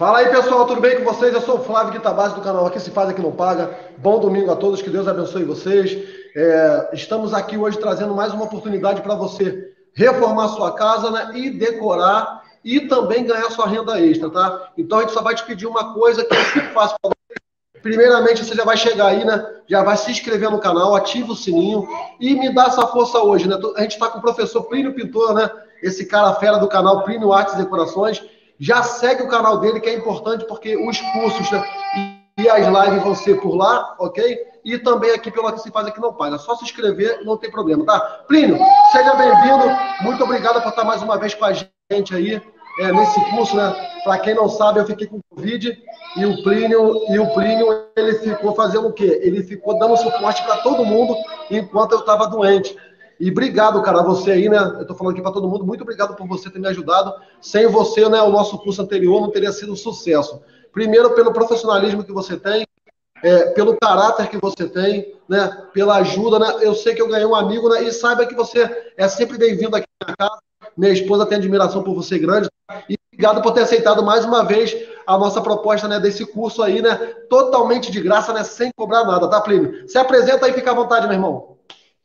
Fala aí, pessoal, tudo bem com vocês? Eu sou o Flávio Guitabase do canal Aqui Se Faz, Aqui Não Paga. Bom domingo a todos, que Deus abençoe vocês. Estamos aqui hoje trazendo mais uma oportunidade para você reformar sua casa, né, e decorar e também ganhar sua renda extra, tá? Então a gente só vai te pedir uma coisa que é muito fácil para você. Primeiramente, você já vai chegar aí, né? Já vai se inscrever no canal, ativa o sininho e me dá essa força hoje, né? A gente está com o professor Plínio Pintor, né? Esse cara fera do canal Plínio Artes e Decorações. Já segue o canal dele, que é importante, porque os cursos, né, e as lives vão ser por lá, ok? E também aqui pelo Aqui Se Faz, Aqui Não Paga. Só se inscrever, não tem problema, tá? Plínio, seja bem-vindo. Muito obrigado por estar mais uma vez com a gente aí nesse curso, né? Para quem não sabe, eu fiquei com Covid e o Plínio, ele ficou fazendo o quê? Ele ficou dando suporte para todo mundo enquanto eu estava doente. E obrigado, cara, você aí, né? Eu tô falando aqui para todo mundo, muito obrigado por você ter me ajudado. Sem você, né, o nosso curso anterior não teria sido um sucesso. Primeiro, pelo profissionalismo que você tem, pelo caráter que você tem, né? Pela ajuda, né? Eu sei que eu ganhei um amigo, né? E saiba que você é sempre bem-vindo aqui na casa. Minha esposa tem admiração por você grande. E obrigado por ter aceitado mais uma vez a nossa proposta, né, desse curso aí, né? Totalmente de graça, né? Sem cobrar nada, tá, Plínio? Se apresenta aí, fica à vontade, meu irmão.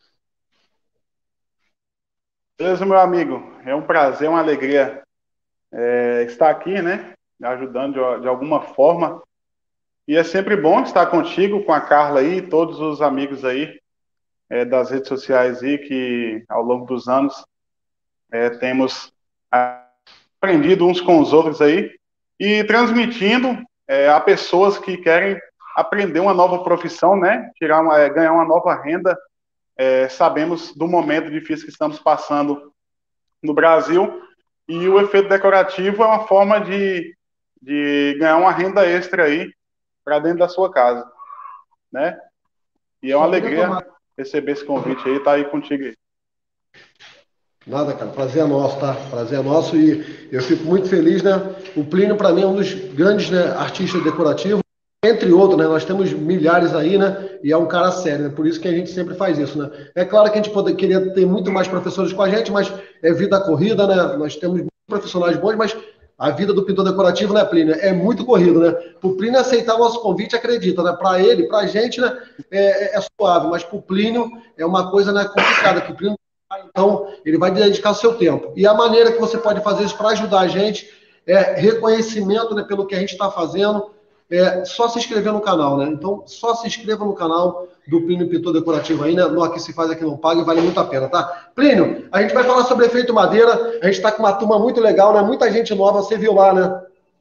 Beleza, meu amigo. É um prazer, uma alegria estar aqui, né? Ajudando de alguma forma. E é sempre bom estar contigo, com a Carla aí, todos os amigos aí das redes sociais aí, que ao longo dos anos temos aprendido uns com os outros aí e transmitindo a pessoas que querem aprender uma nova profissão, né? Ganhar uma nova renda. Sabemos do momento difícil que estamos passando no Brasil, e o efeito decorativo é uma forma de ganhar uma renda extra aí para dentro da sua casa, né? E é uma Só queria alegria tomar. receber esse convite aí, tá aí contigo aí. Nada, cara. Prazer é nosso, tá? Prazer é nosso e eu fico muito feliz, né? O Plínio, para mim, é um dos grandes, né, artistas decorativos, entre outros, né? Nós temos milhares aí, né? E é um cara sério, né? Por isso que a gente sempre faz isso, né? É claro que a gente queria ter muito mais professores com a gente, mas é vida corrida, né? Nós temos muitos profissionais bons, mas a vida do pintor decorativo, né, Plínio? É muito corrido, né? Para o Plínio aceitar o nosso convite, acredita, né? Para ele, para a gente, né? É suave, mas para o Plínio é uma coisa, né, complicada, que o Plínio, então, ele vai dedicar o seu tempo. E a maneira que você pode fazer isso para ajudar a gente é reconhecimento, né, pelo que a gente está fazendo. Só se inscrever no canal, né? Então, só se inscreva no canal do Plínio Pintor Decorativo aí, né? No Aqui Se Faz, Aqui Não Paga, e vale muito a pena, tá? Plínio, a gente vai falar sobre efeito madeira. A gente está com uma turma muito legal, né? Muita gente nova, você viu lá, né?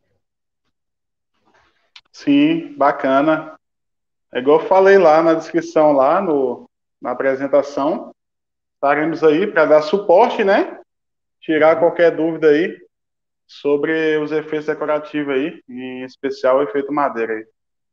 Sim, bacana. É igual eu falei lá na descrição, lá na apresentação, estaremos aí para dar suporte, né? Tirar qualquer dúvida aí sobre os efeitos decorativos aí, em especial o efeito madeira aí.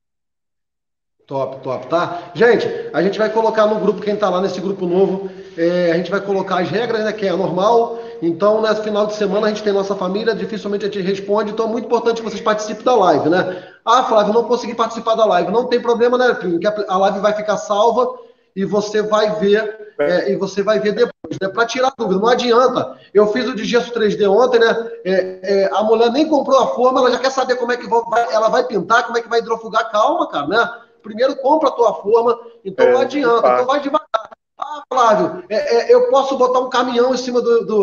Top, top, tá? Gente, a gente vai colocar no grupo, quem tá lá nesse grupo novo, a gente vai colocar as regras, né, que é normal. Então, nesse final de semana, a gente tem nossa família, dificilmente a gente responde, então é muito importante que vocês participem da live, né? Ah, Flávio, não consegui participar da live. Não tem problema, né, Plínio? Que a live vai ficar salva e você vai ver, depois, né? Para tirar dúvida, não adianta. Eu fiz o de gesso 3D ontem, né? A mulher nem comprou a forma, ela já quer saber como é que ela vai pintar, como é que vai hidrofugar. Calma, cara, né? Primeiro compra a tua forma, então não adianta, então vai devagar. Ah, Flávio, eu posso botar um caminhão em cima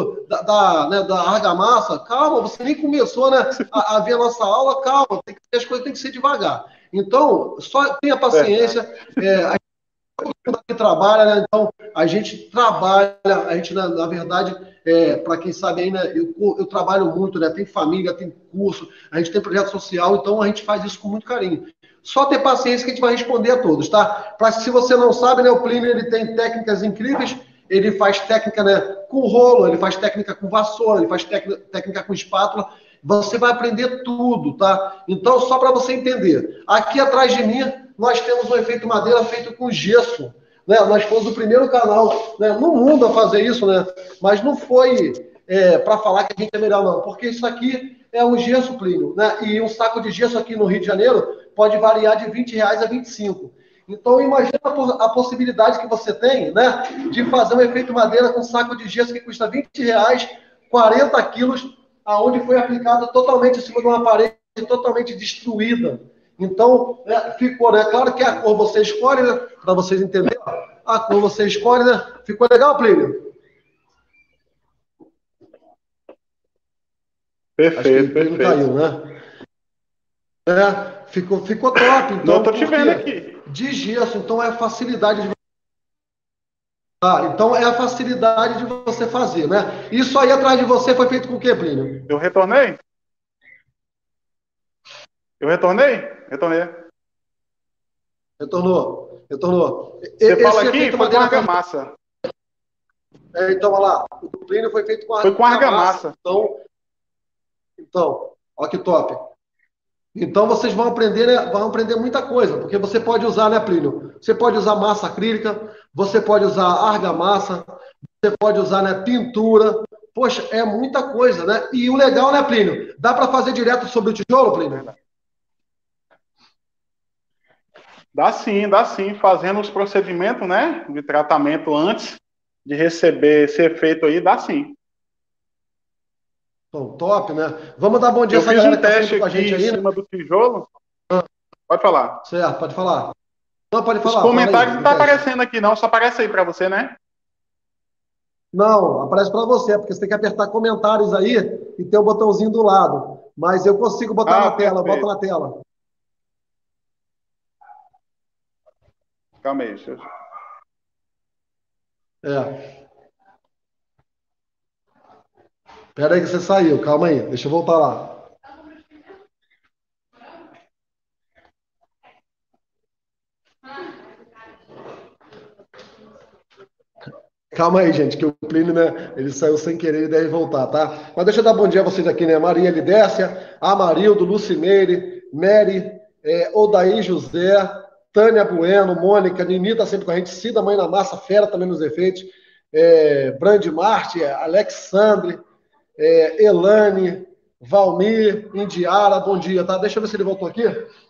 da argamassa? Calma, você nem começou, né, a ver a nossa aula, calma, as coisas têm que ser devagar. Então, só tenha paciência. A gente que trabalha, né? Então, a gente trabalha, a gente, na verdade, para quem sabe aí, né, eu trabalho muito, né? Tem família, tem curso, a gente tem projeto social, então a gente faz isso com muito carinho. Só ter paciência que a gente vai responder a todos, tá? Se você não sabe, né, o Plínio, ele tem técnicas incríveis, ele faz técnica, né, com rolo, ele faz técnica com vassoura, ele faz técnica com espátula. Você vai aprender tudo, tá? Então, só para você entender, aqui atrás de mim, nós temos um efeito madeira feito com gesso, né? Nós fomos o primeiro canal, né, no mundo a fazer isso, né? Mas não foi para falar que a gente é melhor, não, porque isso aqui é um gesso, Plínio, né? E um saco de gesso aqui no Rio de Janeiro pode variar de R$ 20 a 25. Então, imagina a possibilidade que você tem, né, de fazer um efeito madeira com um saco de gesso que custa R$ 20, 40 quilos, aonde foi aplicado totalmente em cima de uma parede totalmente destruída. Então, ficou, né? Claro que a cor você escolhe, né? Para vocês entenderem. A cor você escolhe, né? Ficou legal, Plínio? Acho que Perfeito, o Plínio perfeito. caiu, né? Ficou top. Não, eu Então, tô te por vendo quê? aqui. De gesso, então é a facilidade de então é a facilidade de você fazer, né? Isso aí atrás de você foi feito com o quê, Plínio? Eu retornei? Eu retornei? Retornei. Retornou, retornou. Você fala Esse é aqui, feito foi com madeira também. argamassa. Então, olha lá, o Plínio foi feito com Foi com argamassa. argamassa. Então, olha que top. Então vocês vão aprender muita coisa, porque você pode usar, né, Plínio? Você pode usar massa acrílica, você pode usar argamassa, você pode usar, né, pintura. Poxa, é muita coisa, né? E o legal, né, Plínio? Dá para fazer direto sobre o tijolo, Plínio? Dá sim, fazendo os procedimentos, né, de tratamento antes de receber ser feito aí, dá sim. Então, top, né? Vamos dar bom dia a Eu essa fiz galera um que tá teste sempre com a aqui gente em aí, né? cima do tijolo. Pode falar. Certo, pode falar. Não, pode Os falar, fala aí, comentários não do tá teste. aparecendo aqui não, só aparece aí para você, né? Não, aparece para você, porque você tem que apertar comentários aí e tem o botãozinho do lado. Mas eu consigo botar Ah, na tela, bota perfeito. na tela. Calma aí. Deixa eu... É. Pera aí que você saiu, calma aí, deixa eu voltar lá. Calma aí, gente, que o Plínio, né, ele saiu sem querer e deve voltar, tá? Mas deixa eu dar bom dia a vocês aqui, né? Maria Lidécia, Amarildo, Lucimeire, Mary, Odaí José, Tânia Bueno, Mônica, Nini tá sempre com a gente, Cida Mãe na Massa, Fera também nos efeitos, Brandi Marte, Alexandre, Elane, Valmir, Indiara, bom dia, tá? Deixa eu ver se ele voltou aqui.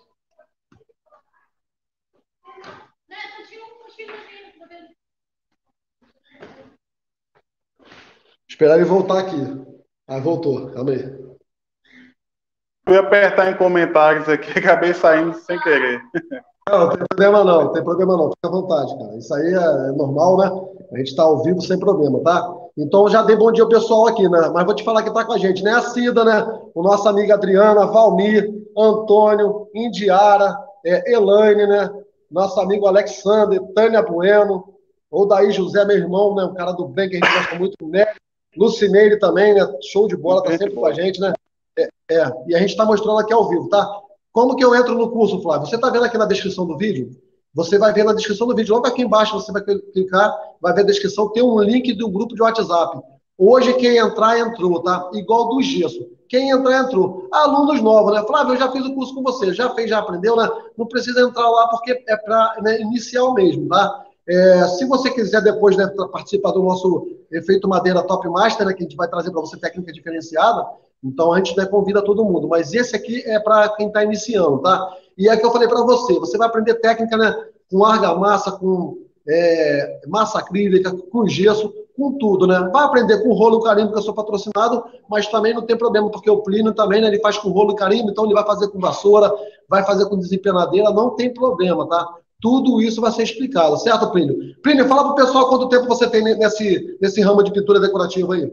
Esperar ele voltar aqui. Ah, voltou, calma aí. Eu ia apertar em comentários aqui, acabei saindo sem querer. Não, não tem problema não, não tem problema não, fica à vontade, cara. Isso aí é normal, né? A gente tá ao vivo sem problema, tá? Então já dei bom dia ao pessoal aqui, né? Mas vou te falar que tá com a gente, né? A Cida, né? O nosso amiga Adriana, Valmir, Antônio, Indiara, Elaine, né? Nosso amigo Alexander, Tânia Bueno, ou daí José, meu irmão, né? Um cara do bem que a gente gosta muito, né? Lucineire também, né? Show de bola, tá Gente sempre com a boa. gente, né? E a gente está mostrando aqui ao vivo, tá? Como que eu entro no curso, Flávio? Você está vendo aqui na descrição do vídeo? Você vai ver na descrição do vídeo, logo aqui embaixo você vai clicar, vai ver a descrição, tem um link do grupo de WhatsApp. Hoje quem entrar, entrou, tá? Igual do gesso. Quem entrar, entrou. Alunos novos, né? Flávio, eu já fiz o curso com você, já fez, já aprendeu, né? Não precisa entrar lá porque é para, né, inicial mesmo, tá? Se você quiser depois, né, participar do nosso Efeito Madeira Top Master, né, que a gente vai trazer para você técnica diferenciada, então a gente, né, convida todo mundo. Mas esse aqui é para quem está iniciando, tá? E é que eu falei para você, você vai aprender técnica, né, com argamassa, com massa acrílica, com gesso, com tudo, né? Vai aprender com rolo e carimbo, que eu sou patrocinado, mas também não tem problema, porque o Plínio também, né, ele faz com rolo e carimbo, então ele vai fazer com vassoura, vai fazer com desempenadeira, não tem problema, tá? Tudo isso vai ser explicado, certo, Plínio? Plínio, fala pro pessoal quanto tempo você tem nesse ramo de pintura decorativa aí.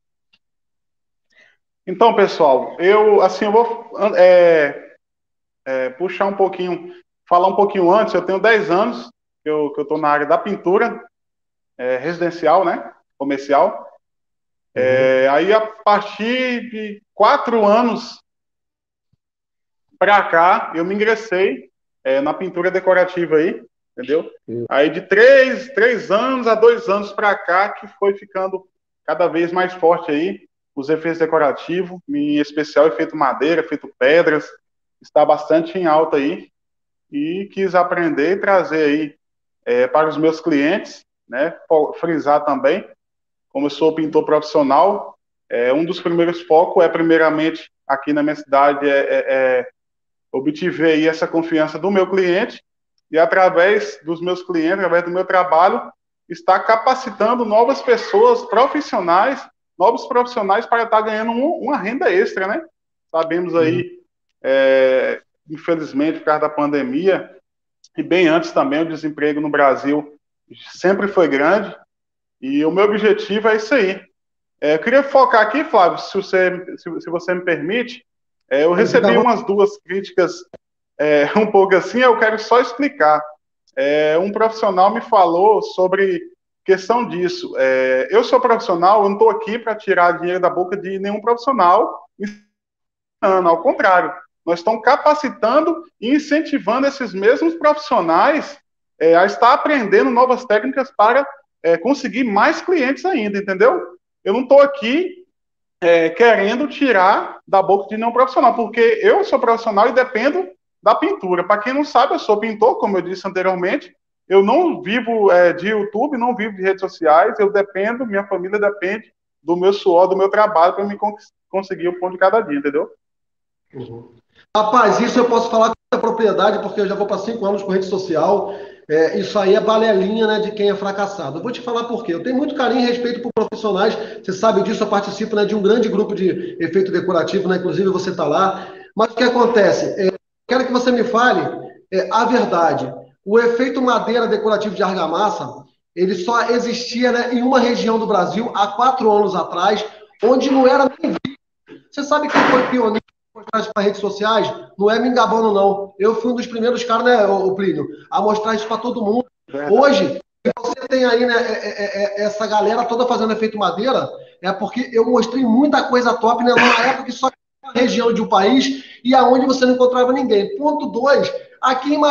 Então, pessoal, eu vou puxar um pouquinho, falar um pouquinho antes. Eu tenho 10 anos que eu estou na área da pintura residencial, né? Comercial. Aí, a partir de 4 anos para cá, eu me ingressei na pintura decorativa aí, entendeu? Aí, de 3 anos a 2 anos para cá, que foi ficando cada vez mais forte aí, os efeitos decorativos, em especial efeito madeira, efeito pedras, está bastante em alta aí, e quis aprender e trazer aí para os meus clientes, né? Frisar também, como eu sou pintor profissional, um dos primeiros focos primeiramente, aqui na minha cidade, obtive aí essa confiança do meu cliente, e através dos meus clientes, através do meu trabalho, está capacitando novas pessoas, novos profissionais para estar ganhando uma renda extra, né? Sabemos aí infelizmente, por causa da pandemia, e bem antes também, o desemprego no Brasil sempre foi grande, e o meu objetivo é isso aí. Eu queria focar aqui, Flávio, se você me permite, eu recebi umas duas críticas um pouco assim, eu quero só explicar. Um profissional me falou sobre questão disso. Eu sou profissional, eu não estou aqui para tirar dinheiro da boca de nenhum profissional, ao contrário, nós estamos capacitando e incentivando esses mesmos profissionais a estar aprendendo novas técnicas para conseguir mais clientes ainda, entendeu? Eu não estou aqui querendo tirar da boca de nenhum profissional, porque eu sou profissional e dependo da pintura. Para quem não sabe, eu sou pintor, como eu disse anteriormente. Eu não vivo de YouTube, não vivo de redes sociais, eu dependo, minha família depende do meu suor, do meu trabalho para me conseguir o pão de cada dia, entendeu? Uhum. Rapaz, isso eu posso falar com muita propriedade, porque eu já vou para 5 anos com rede social. Isso aí é balelinha, né, de quem é fracassado. Eu vou te falar por quê. Eu tenho muito carinho e respeito por profissionais. Você sabe disso, eu participo, né, de um grande grupo de efeito decorativo, né, inclusive você está lá. Mas o que acontece? Quero que você me fale a verdade. O efeito madeira decorativo de argamassa, ele só existia, né, em uma região do Brasil há 4 anos atrás, onde não era nem visto. Você sabe quem foi pioneiro mostrar isso para redes sociais? Não é me engabando, não. Eu fui um dos primeiros caras, né, o Plínio, a mostrar isso para todo mundo. Hoje, você tem aí, né, essa galera toda fazendo efeito madeira, porque eu mostrei muita coisa top, né, numa época que só tinha uma região de um país e aonde você não encontrava ninguém. Ponto 2, aqui em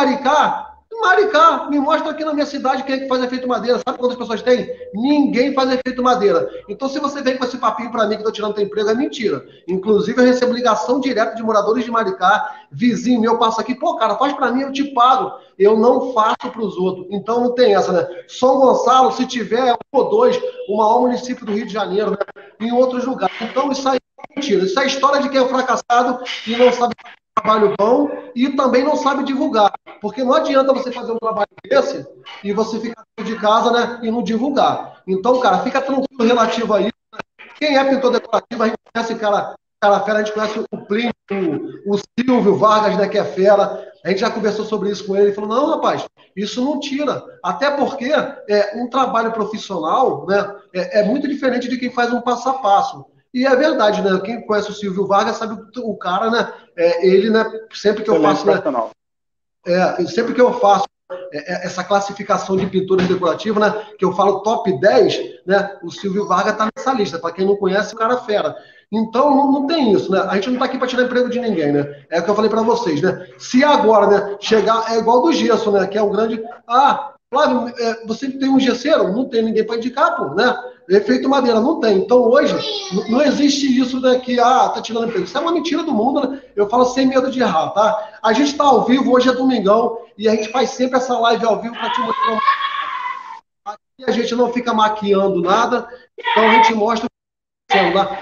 Maricá, me mostra aqui na minha cidade quem é que faz efeito madeira. Sabe quantas pessoas tem? Ninguém faz efeito madeira. Então, se você vem com esse papinho para mim que eu tô tirando teu emprego, é mentira. Inclusive, eu recebo ligação direta de moradores de Maricá, vizinho meu passa aqui, pô, cara, faz para mim, eu te pago. Eu não faço para os outros. Então, não tem essa, né? São Gonçalo, se tiver um ou dois, o maior município do Rio de Janeiro, né? Em outros lugares. Então, isso aí é mentira. Isso é história de quem é fracassado e não sabe trabalho bom e também não sabe divulgar. Porque não adianta você fazer um trabalho desse e você ficar de casa, né, e não divulgar. Então, cara, fica tranquilo relativo a isso. Quem é pintor decorativo, a gente conhece cara fera, a gente conhece o Plínio, o Silvio Vargas, né, que é fera. A gente já conversou sobre isso com ele. Ele falou, não, rapaz, isso não tira. Até porque um trabalho profissional, né, é muito diferente de quem faz um passo a passo. E é verdade, né? Quem conhece o Silvio Vargas sabe o cara, né? Ele, né? Sempre que eu faço, né? Sempre que eu faço essa classificação de pintores decorativos, né? Que eu falo top 10, né? O Silvio Vargas está nessa lista. Para quem não conhece, o cara é fera. Então, não tem isso, né? A gente não está aqui para tirar emprego de ninguém, né? É o que eu falei para vocês, né? Se agora, né? Chegar, é igual do gesso, né? Que é um grande. Flávio, você tem um gesseiro? Não tem ninguém para indicar, pô, né? Efeito madeira, não tem. Então, hoje, não existe isso, né, que, tá tirando emprego. Isso é uma mentira do mundo, né? Eu falo sem medo de errar, tá? A gente está ao vivo, hoje é domingão, e a gente faz sempre essa live ao vivo para te mostrar. Aqui a gente não fica maquiando nada, então a gente mostra o celular.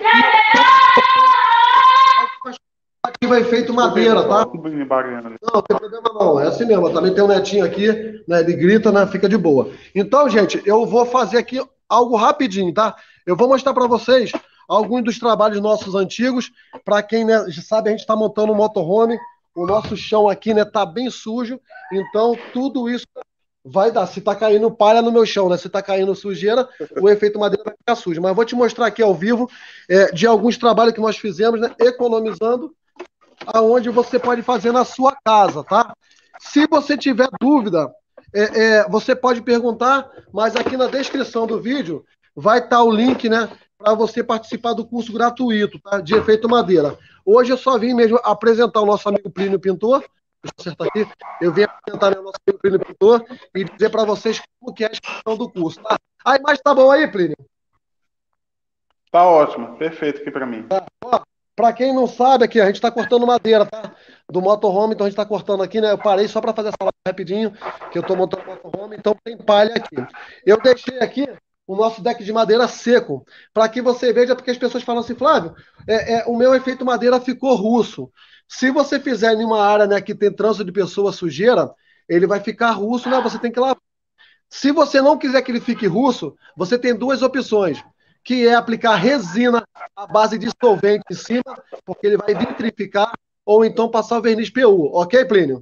Aqui vai feito madeira, tá? Não tem problema não, é assim mesmo. Também tem um netinho aqui, né? Ele grita, né? Fica de boa. Então, gente, eu vou fazer aqui algo rapidinho, tá? Eu vou mostrar para vocês alguns dos trabalhos nossos antigos. Para quem, né, sabe, a gente está montando um motorhome. O nosso chão aqui, né, tá bem sujo. Então, tudo isso vai dar. Se tá caindo palha no meu chão, né? Se tá caindo sujeira, o efeito madeira vai ficar sujo. Mas eu vou te mostrar aqui ao vivo de alguns trabalhos que nós fizemos, né? Economizando, aonde você pode fazer na sua casa, tá? Se você tiver dúvida, você pode perguntar, mas aqui na descrição do vídeo vai estar o link, né, para você participar do curso gratuito, tá, de efeito madeira. Hoje eu só vim mesmo apresentar o nosso amigo Plínio Pintor. Deixa eu acertar aqui. Eu vim apresentar o nosso amigo Plínio Pintor e dizer para vocês como que é a inscrição do curso, tá? A imagem tá bom aí, Plínio? Tá ótimo, perfeito aqui para mim. Tá. Para quem não sabe, aqui a gente está cortando madeira, tá? Do motorhome, então a gente está cortando aqui, né? Eu parei só para fazer essa live rapidinho, que eu estou montando o motorhome, então tem palha aqui. Eu deixei aqui o nosso deck de madeira seco, para que você veja, porque as pessoas falam assim, Flávio, o meu efeito madeira ficou russo. Se você fizer em uma área, né, que tem trânsito de pessoa sujeira, ele vai ficar russo, né? Você tem que lavar. Se você não quiser que ele fique russo, você tem duas opções, que é aplicar resina à base de solvente em cima, porque ele vai vitrificar, ou então passar o verniz PU. Ok, Plínio?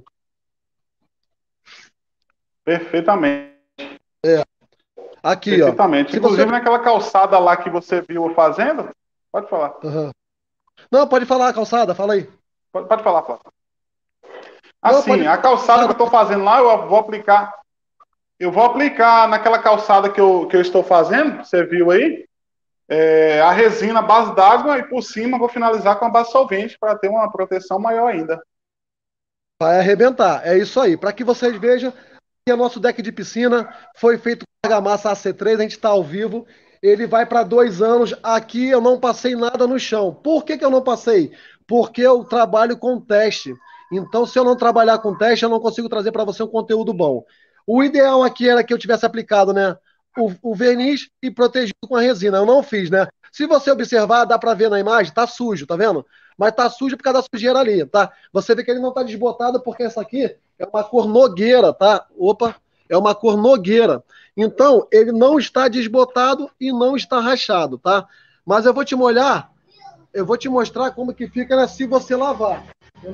Perfeitamente. Aqui, ó. Perfeitamente. Se você... Inclusive naquela calçada lá que você viu eu fazendo, pode falar. Uhum. Não, pode falar, calçada, fala aí. Pode falar, Flávio. Não, pode Assim, a calçada que eu estou fazendo lá, eu vou aplicar naquela calçada que eu estou fazendo, você viu aí, a resina base d'água e por cima vou finalizar com a base solvente para ter uma proteção maior ainda. vai arrebentar. É isso aí. Para que vocês vejam que o nosso deck de piscina foi feito com argamassa AC3, a gente está ao vivo. Ele vai para 2 anos. Aqui eu não passei nada no chão. Por que eu não passei? Porque eu trabalho com teste. Então, se eu não trabalhar com teste, eu não consigo trazer para você um conteúdo bom. O ideal aqui era que eu tivesse aplicado, né, o verniz e protegido com a resina. Eu não fiz, né? Se você observar, dá para ver na imagem, tá sujo, tá vendo? Mas tá sujo por causa da sujeira ali, tá? Você vê que ele não tá desbotado porque essa aqui é uma cor nogueira, tá? Opa, é uma cor nogueira. Então, ele não está desbotado e não está rachado, tá? Mas eu vou te molhar, eu vou te mostrar como que fica, né, se você lavar.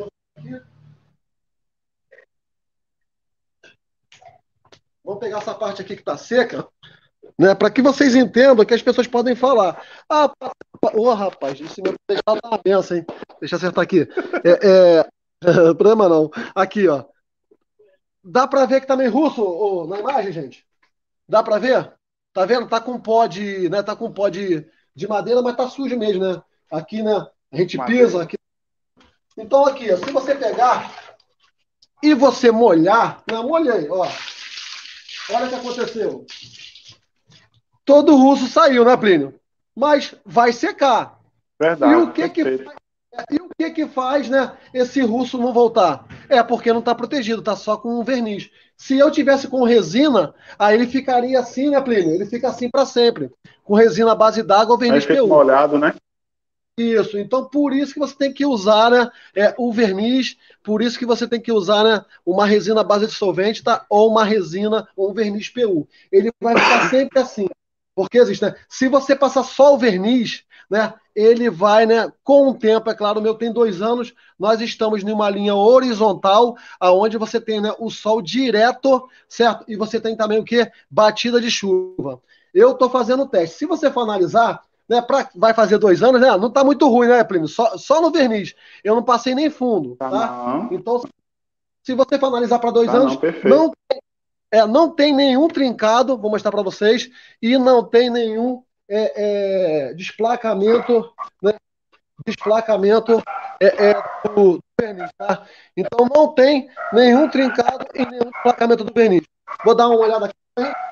Vamos pegar essa parte aqui que está seca, né, para que vocês entendam que as pessoas podem falar. Ah, ô, rapaz, esse meu teclado tá uma benção, hein? Deixa eu acertar aqui. Problema não. Aqui, ó. Dá para ver que tá meio russo na imagem, gente? Dá para ver? Tá vendo? Tá com pó de, né? Tá com pó de madeira, mas tá sujo mesmo, né? Aqui, né? A gente pisa Madeira. aqui. Então aqui, ó, se você pegar e você molhar, não, molhei, ó. Olha o que aconteceu. Todo o russo saiu, né, Plínio? Mas vai secar. E o Verdade, que que perfeito. E o que que faz, né, esse russo não voltar? É porque não está protegido, está só com um verniz. Se eu tivesse com resina, aí ele ficaria assim, né, Plínio? Ele fica assim para sempre, com resina à base d'água ou Aí verniz fica PU. molhado, né? Isso. Então, por isso que você tem que usar, né, o verniz, por isso que você tem que usar, né, uma resina à base de solvente, tá? Ou uma resina ou um verniz PU. Ele vai ficar sempre assim. Porque existe, né? Se você passar só o verniz, né, ele vai, né, com o tempo, é claro, o meu tem 2 anos, nós estamos em uma linha horizontal, aonde você tem, né, o sol direto, certo? E você tem também o quê? Batida de chuva. Eu estou fazendo o teste. Se você for analisar, né, vai fazer 2 anos, né? Não está muito ruim, né, Plínio? Só no verniz. Eu não passei nem fundo, Tá tá? não, Então, se você for analisar para dois tá não, anos, perfeito. não tem nenhum trincado, vou mostrar para vocês, e não tem nenhum desplacamento, né, desplacamento do verniz, tá? Então não tem nenhum trincado e nenhum desplacamento do verniz. Vou dar uma olhada aqui.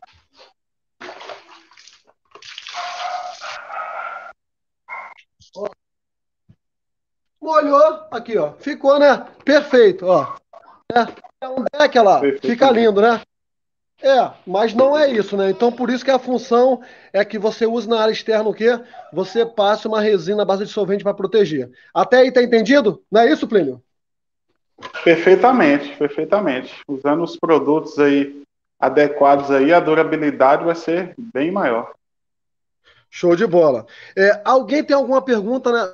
Ó, molhou, aqui, ó. Ficou, né? Perfeito, ó. É um deck, olha lá. Fica Perfeitamente. lindo, né? Mas não é isso, né? Então, por isso que a função é que você use na área externa o quê? Você passe uma resina à base de solvente para proteger. Até aí tá entendido? Não é isso, Plínio? Perfeitamente, perfeitamente. Usando os produtos aí adequados aí, a durabilidade vai ser bem maior. Show de bola. Alguém tem alguma pergunta, né?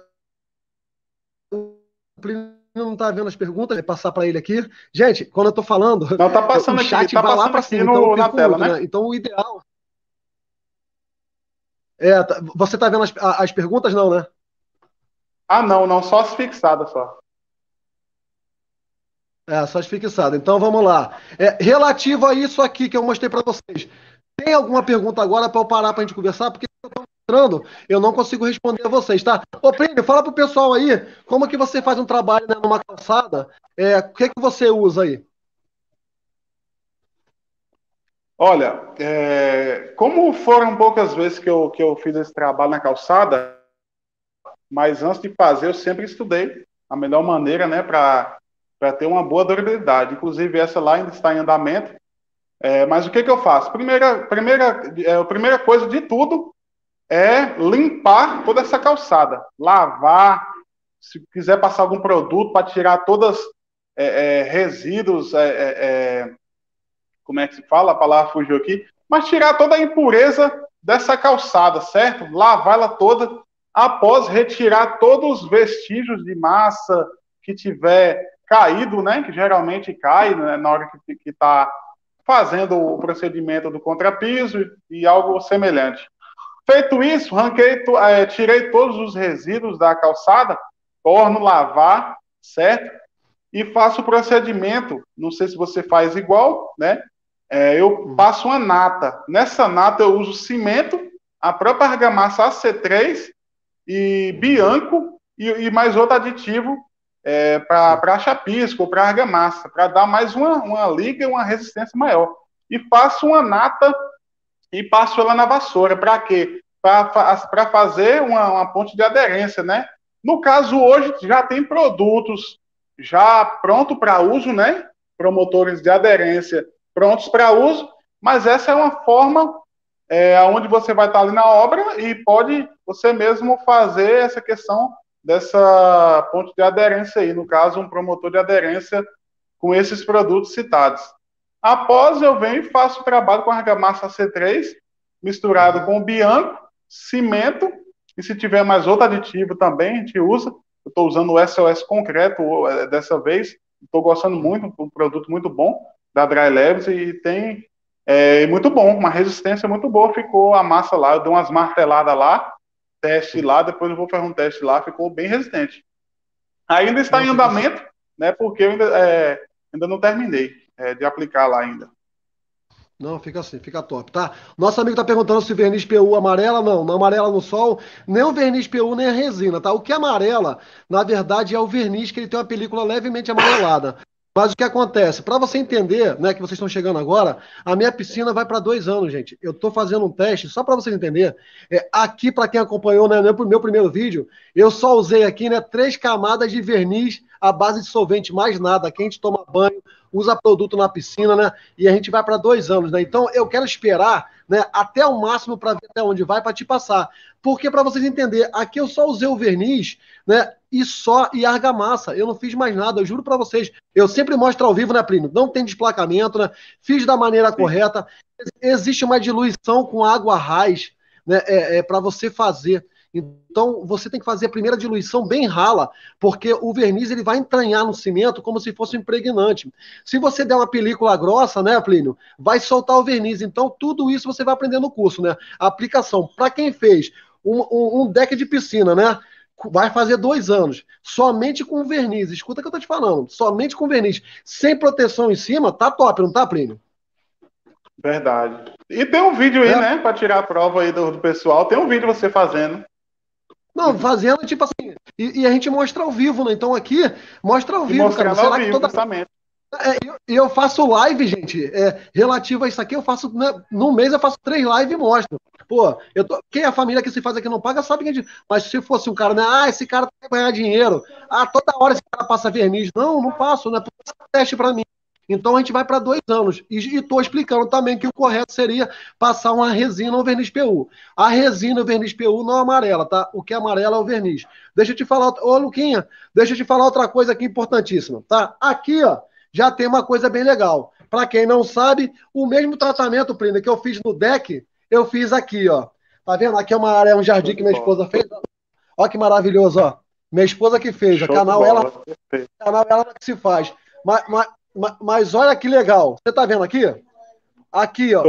O Plínio não tá vendo as perguntas, vou passar para ele aqui. Gente, quando eu tô falando, Não, o chat tá vai lá passando para aqui cima, então eu no, na perco tela, muito, né? né? Então o ideal você tá vendo as perguntas, não, né? Ah, não, não, só as fixadas só. Só as fixadas. Então vamos lá. Relativo a isso aqui que eu mostrei para vocês. Tem alguma pergunta agora para eu parar para a gente conversar? Porque eu estou mostrando, eu não consigo responder a vocês, tá? Ô, Plínio, fala pro pessoal aí, como que você faz um trabalho, né, numa calçada? O que que você usa aí? Olha, como foram poucas vezes que eu fiz esse trabalho na calçada, mas antes de fazer eu sempre estudei a melhor maneira, né, para ter uma boa durabilidade. Inclusive essa lá ainda está em andamento. Mas o que eu faço? A primeira coisa de tudo é limpar toda essa calçada, lavar, se quiser passar algum produto para tirar todas resíduos, como é que se fala? A palavra fugiu aqui, mas tirar toda a impureza dessa calçada, certo? Lavar ela toda, após retirar todos os vestígios de massa que tiver caído, né, que geralmente cai, né, na hora que está fazendo o procedimento do contrapiso e algo semelhante. Feito isso, tirei todos os resíduos da calçada, torno lavar, certo? E faço o procedimento, não sei se você faz igual, né? Eu passo uma nata. Nessa nata eu uso cimento, a própria argamassa AC3 e Bianco e mais outro aditivo para chapisco ou para argamassa, para dar mais uma liga e uma resistência maior. E faço uma nata e passo ela na vassoura. Para quê? Para fazer uma ponte de aderência, né? No caso, hoje já tem produtos já pronto para uso, né? Promotores de aderência prontos para uso, mas essa é uma forma onde você vai estar ali na obra e pode você mesmo fazer essa questão dessa ponte de aderência aí, no caso, um promotor de aderência com esses produtos citados. Após, eu venho e faço o trabalho com argamassa C3, misturado com Bianco, cimento, e se tiver mais outro aditivo também, a gente usa. Eu estou usando o SOS Concreto dessa vez, estou gostando muito, um produto muito bom, da Dry Labs, e tem muito bom, uma resistência muito boa, ficou a massa lá, eu dei umas marteladas lá, teste lá, depois eu vou fazer um teste lá, ficou bem resistente. Ainda está em andamento, né, porque eu ainda não terminei de aplicar lá ainda. Não, fica assim, fica top, tá? Nosso amigo tá perguntando se verniz PU amarela, não amarela no sol, nem o verniz PU, nem a resina, tá? O que é amarela, na verdade, é o verniz que ele tem uma película levemente amarelada. Mas o que acontece? Para você entender, né, que vocês estão chegando agora, a minha piscina vai para 2 anos, gente. Eu estou fazendo um teste, só para vocês entenderem. Aqui, para quem acompanhou, né, no meu primeiro vídeo, eu só usei aqui, né, 3 camadas de verniz à base de solvente, mais nada. Aqui a gente toma banho, usa produto na piscina, né, e a gente vai para 2 anos, né. Então, eu quero esperar, né, até o máximo para ver até onde vai, para te passar. Porque, para vocês entenderem, aqui eu só usei o verniz, né, e argamassa. Eu não fiz mais nada, eu juro para vocês. Eu sempre mostro ao vivo, né, Plínio? Não tem desplacamento, né? Fiz da maneira correta. Existe uma diluição com água raiz, né, para você fazer. Então, você tem que fazer a primeira diluição bem rala, porque o verniz ele vai entranhar no cimento como se fosse um impregnante. Se você der uma película grossa, né, Plínio, vai soltar o verniz. Então, tudo isso você vai aprender no curso, né? A aplicação. Para quem fez um deck de piscina, né? Vai fazer 2 anos, somente com verniz. Escuta o que eu tô te falando, somente com verniz, sem proteção em cima, tá top, não tá, Plínio? Verdade. E tem um vídeo aí, né, para tirar a prova aí do pessoal, tem um vídeo você fazendo. Não, fazendo, tipo assim, e a gente mostra ao vivo, né? Então aqui, mostra ao vivo, cara. Mostrando ao vivo, justamente. E eu faço live, gente, relativo a isso aqui, eu faço, né, no mês eu faço 3 lives e mostro. Pô, quem é a família que se faz aqui não paga, sabe que a gente, mas se fosse um cara, né, esse cara tem que ganhar dinheiro, toda hora esse cara passa verniz. Não passo, né, passa teste pra mim. Então a gente vai para 2 anos. E estou explicando também que o correto seria passar uma resina ou verniz PU. A resina e o verniz PU não amarela, tá? O que é amarelo é o verniz. Deixa eu te falar, ô Luquinha, deixa eu te falar outra coisa aqui importantíssima, tá? Aqui, ó, já tem uma coisa bem legal. Para quem não sabe, o mesmo tratamento, Plínio, que eu fiz no deck, eu fiz aqui, ó. Tá vendo? Aqui é uma área, um jardim que minha esposa fez. Ó que maravilhoso, ó. Minha esposa que fez. O canal ela que se faz. Mas olha que legal. Você tá vendo aqui? Aqui, ó.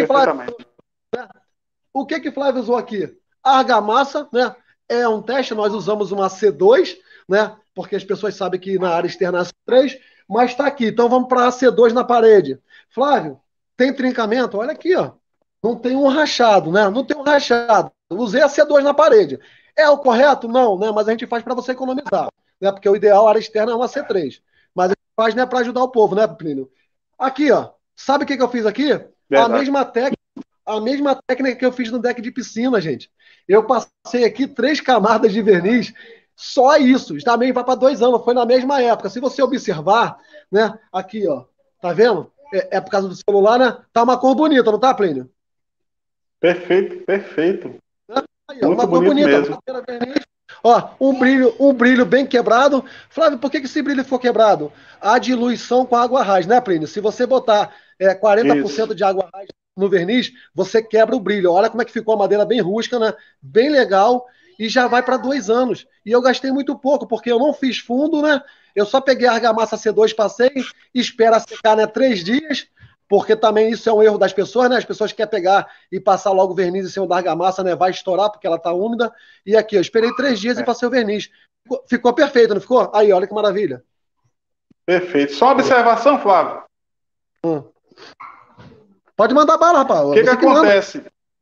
O que Flávio usou aqui? Argamassa, né? É um teste, nós usamos uma C2, né? Porque as pessoas sabem que na área externa é C3, mas está aqui. Então vamos para a C2 na parede. Flávio, tem trincamento? Olha aqui, ó. Não tem um rachado, né? Não tem um rachado. Usei a C2 na parede. É o correto? Não, né? Mas a gente faz para você economizar, né? Porque o ideal, a área externa é uma C3. Mas a gente faz, né, para ajudar o povo, né, Plínio? Aqui, ó. Sabe o que eu fiz aqui? A mesma técnica que eu fiz no deck de piscina, gente. Eu passei aqui 3 camadas de verniz, só isso. Também vai para 2 anos, foi na mesma época. Se você observar, né? Aqui, ó. Tá vendo? É por causa do celular, né? Tá uma cor bonita, não tá, Plínio? Perfeito, perfeito. Aí, ó, uma cor bonita. Mesmo. Ó, um brilho bem quebrado. Flávio, por que esse brilho ficou quebrado? A diluição com água raiz, né, Plínio? Se você botar 40% isso. De água raiz no verniz, você quebra o brilho. Olha como é que ficou a madeira bem rústica, né? Bem legal. E já vai para 2 anos. E eu gastei muito pouco, porque eu não fiz fundo, né? Eu só peguei a argamassa C2, passei, espera secar, né, 3 dias, porque também isso é um erro das pessoas, né? As pessoas querem pegar e passar logo o verniz em cima da argamassa, né? Vai estourar porque ela tá úmida. E aqui, eu esperei 3 dias e passei o verniz. Ficou perfeito, não ficou? Aí, olha que maravilha. Perfeito. Só uma observação, Flávio. Pode mandar bala, rapaz. O que acontece?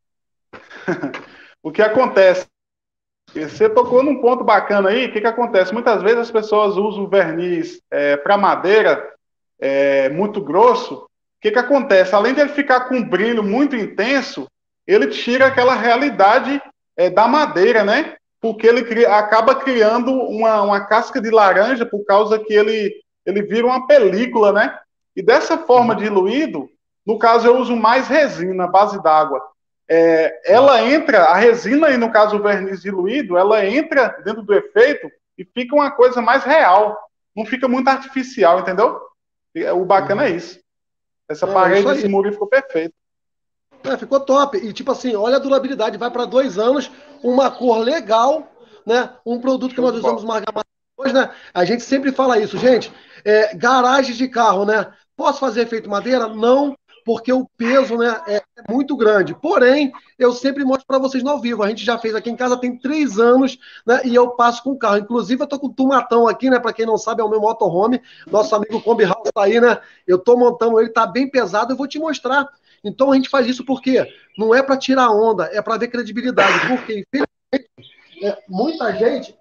O que acontece? Você tocou num ponto bacana aí. O que acontece? Muitas vezes as pessoas usam verniz para madeira muito grosso. O que acontece? Além de ele ficar com um brilho muito intenso, ele tira aquela realidade da madeira, né? Porque ele acaba criando uma casca de laranja por causa que ele vira uma película, né? E dessa forma diluído, no caso eu uso mais resina, base d'água. Ela entra, a resina e no caso o verniz diluído, ela entra dentro do efeito e fica uma coisa mais real. Não fica muito artificial, entendeu? O bacana é isso. Essa parede desse muro ficou perfeita. Ficou top. E tipo assim, olha a durabilidade, vai para 2 anos, uma cor legal, né? Um produto que nós usamos uma argamassa hoje, né? A gente sempre fala isso, gente. Garagem de carro, né? Posso fazer efeito madeira? Não, porque o peso, né, é muito grande. Porém, eu sempre mostro para vocês no ao vivo. A gente já fez aqui em casa tem 3 anos, né? E eu passo com o carro. Inclusive, eu tô com o Tumatão aqui, né? Para quem não sabe, é o meu motorhome. Nosso amigo Kombi House tá aí, né? Eu tô montando ele, tá bem pesado. Eu vou te mostrar. Então a gente faz isso porque não é para tirar onda, é para ver credibilidade. Porque, infelizmente, muita gente,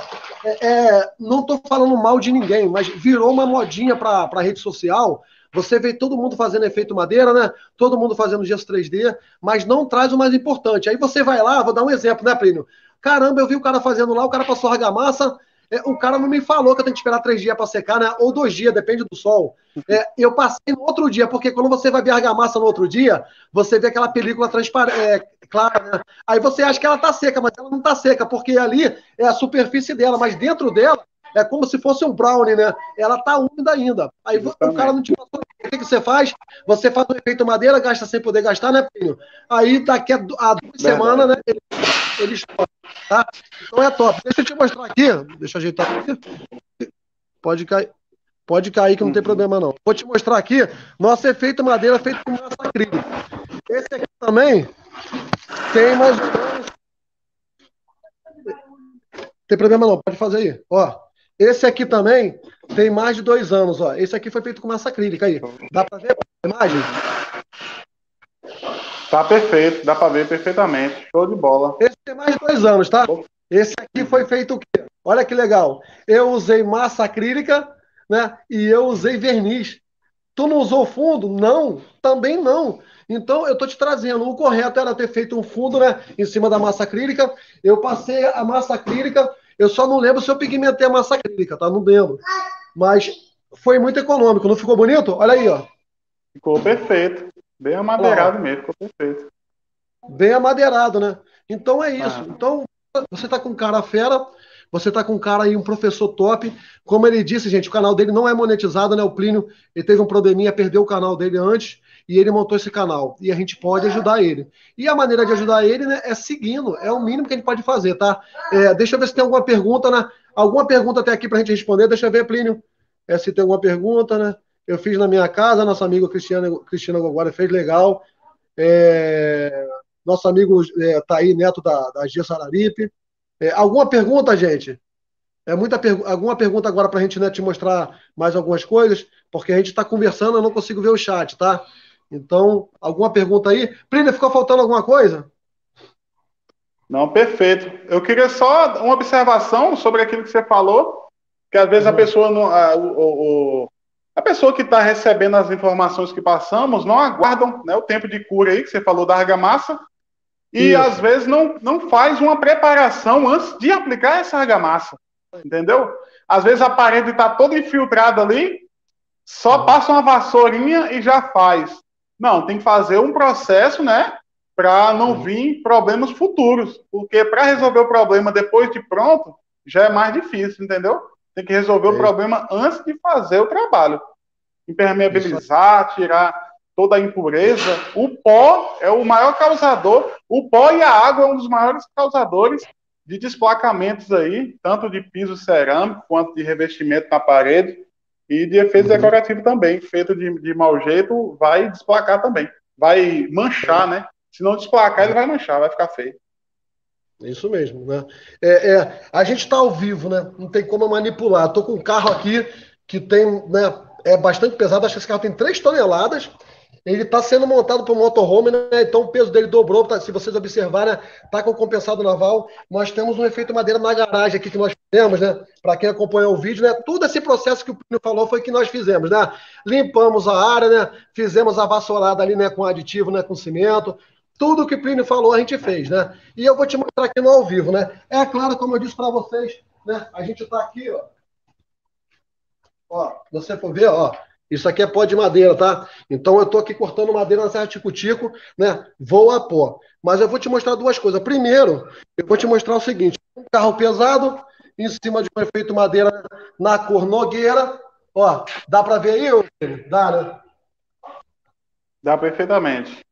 não estou falando mal de ninguém, mas virou uma modinha para a rede social. Você vê todo mundo fazendo efeito madeira, né? Todo mundo fazendo gesso 3D, mas não traz o mais importante. Aí você vai lá, vou dar um exemplo, né, Plínio? Caramba, eu vi o cara fazendo lá, o cara passou argamassa, o cara não me falou que eu tenho que esperar 3 dias para secar, né? Ou 2 dias, depende do sol. Eu passei no outro dia, porque quando você vai ver a argamassa no outro dia, você vê aquela película transparente, clara, né? Aí você acha que ela tá seca, mas ela não tá seca, porque ali é a superfície dela, mas dentro dela é como se fosse um brownie, né? Ela tá úmida ainda. Aí o cara não te passou. O que você faz? Você faz um efeito madeira, gasta sem poder gastar, né, Pinho? Aí daqui a 2 semanas, né? Ele estoura, tá? Então é top. Deixa eu te mostrar aqui. Deixa eu ajeitar aqui. Pode cair que não tem problema não. Vou te mostrar aqui nosso efeito madeira feito com massa acrílica. Esse aqui também tem mais ou menos... Tem problema não, pode fazer aí. Ó, esse aqui também tem mais de 2 anos, ó. Esse aqui foi feito com massa acrílica aí. Dá para ver a imagem? Tá perfeito, dá para ver perfeitamente. Show de bola. Esse tem mais de 2 anos, tá? Esse aqui foi feito o quê? Olha que legal. Eu usei massa acrílica, né? E eu usei verniz. Tu não usou fundo? Não, também não. Então, eu tô te trazendo. O correto era ter feito um fundo, né? Em cima da massa acrílica. Eu passei a massa acrílica. Eu só não lembro se eu pigmentei a massa acrílica, tá? Não lembro. Mas foi muito econômico. Não ficou bonito? Olha aí, ó. Ficou perfeito. Bem amadeirado mesmo, ficou perfeito. Bem amadeirado, né? Então é isso. Então, você tá com um cara fera, você tá com um cara aí, um professor top. Como ele disse, gente, o canal dele não é monetizado, né? O Plínio, ele teve um probleminha, perdeu o canal dele antes e ele montou esse canal. E a gente pode ajudar ele. E a maneira de ajudar ele, né, é seguindo. É o mínimo que a gente pode fazer, tá? Deixa eu ver se tem alguma pergunta, né? Alguma pergunta até aqui pra gente responder. Deixa eu ver, Plínio, se tem alguma pergunta, né? Eu fiz na minha casa, nosso amigo Cristina Gogora fez legal. Nosso amigo tá aí, neto da Gia Sararipe. Alguma pergunta, gente? Alguma pergunta agora para a gente, né, te mostrar mais algumas coisas? Porque a gente está conversando, eu não consigo ver o chat, tá? Então, alguma pergunta aí? Plínio, ficou faltando alguma coisa? Não, perfeito. Eu queria só uma observação sobre aquilo que você falou, que às vezes a pessoa não, a pessoa que está recebendo as informações que passamos não aguardam, né, o tempo de cura aí que você falou da argamassa e às vezes não faz uma preparação antes de aplicar essa argamassa, entendeu? Às vezes a parede está toda infiltrada ali, só passa uma vassourinha e já faz. Não, tem que fazer um processo, né, para não vir problemas futuros, porque para resolver o problema depois de pronto já é mais difícil, entendeu? Tem que resolver o problema antes de fazer o trabalho. Impermeabilizar, tirar toda a impureza. O pó é o maior causador. O pó e a água é um dos maiores causadores de desplacamentos aí, tanto de piso cerâmico quanto de revestimento na parede e de efeito decorativo também. Feito de mau jeito, vai desplacar também. Vai manchar, né? Se não desplacar, ele vai manchar, vai ficar feio. Isso mesmo, né? A gente está ao vivo, né? Não tem como manipular. Estou com um carro aqui que tem, né? É bastante pesado. Acho que esse carro tem 3 toneladas. Ele está sendo montado para o motorhome, né? Então o peso dele dobrou. Se vocês observarem, está com compensado naval. Nós temos um efeito madeira na garagem aqui que nós fizemos, né? Para quem acompanhou o vídeo, né? Tudo esse processo que o Plínio falou foi que nós fizemos, né? Limpamos a área, né? Fizemos a vassourada ali, né? Com aditivo, né? Com cimento. Tudo que o Plínio falou a gente fez, né? E eu vou te mostrar aqui no ao vivo, né? É claro, como eu disse para vocês, né? A gente está aqui, ó. Ó, você for ver, ó. Isso aqui é pó de madeira, tá? Então eu tô aqui cortando madeira na Serra Tico-Tico, né? Vou a pó. Mas eu vou te mostrar duas coisas. Primeiro, eu vou te mostrar o seguinte: um carro pesado em cima de um efeito madeira na cor nogueira. Ó, dá para ver aí? Dá, né? Dá perfeitamente.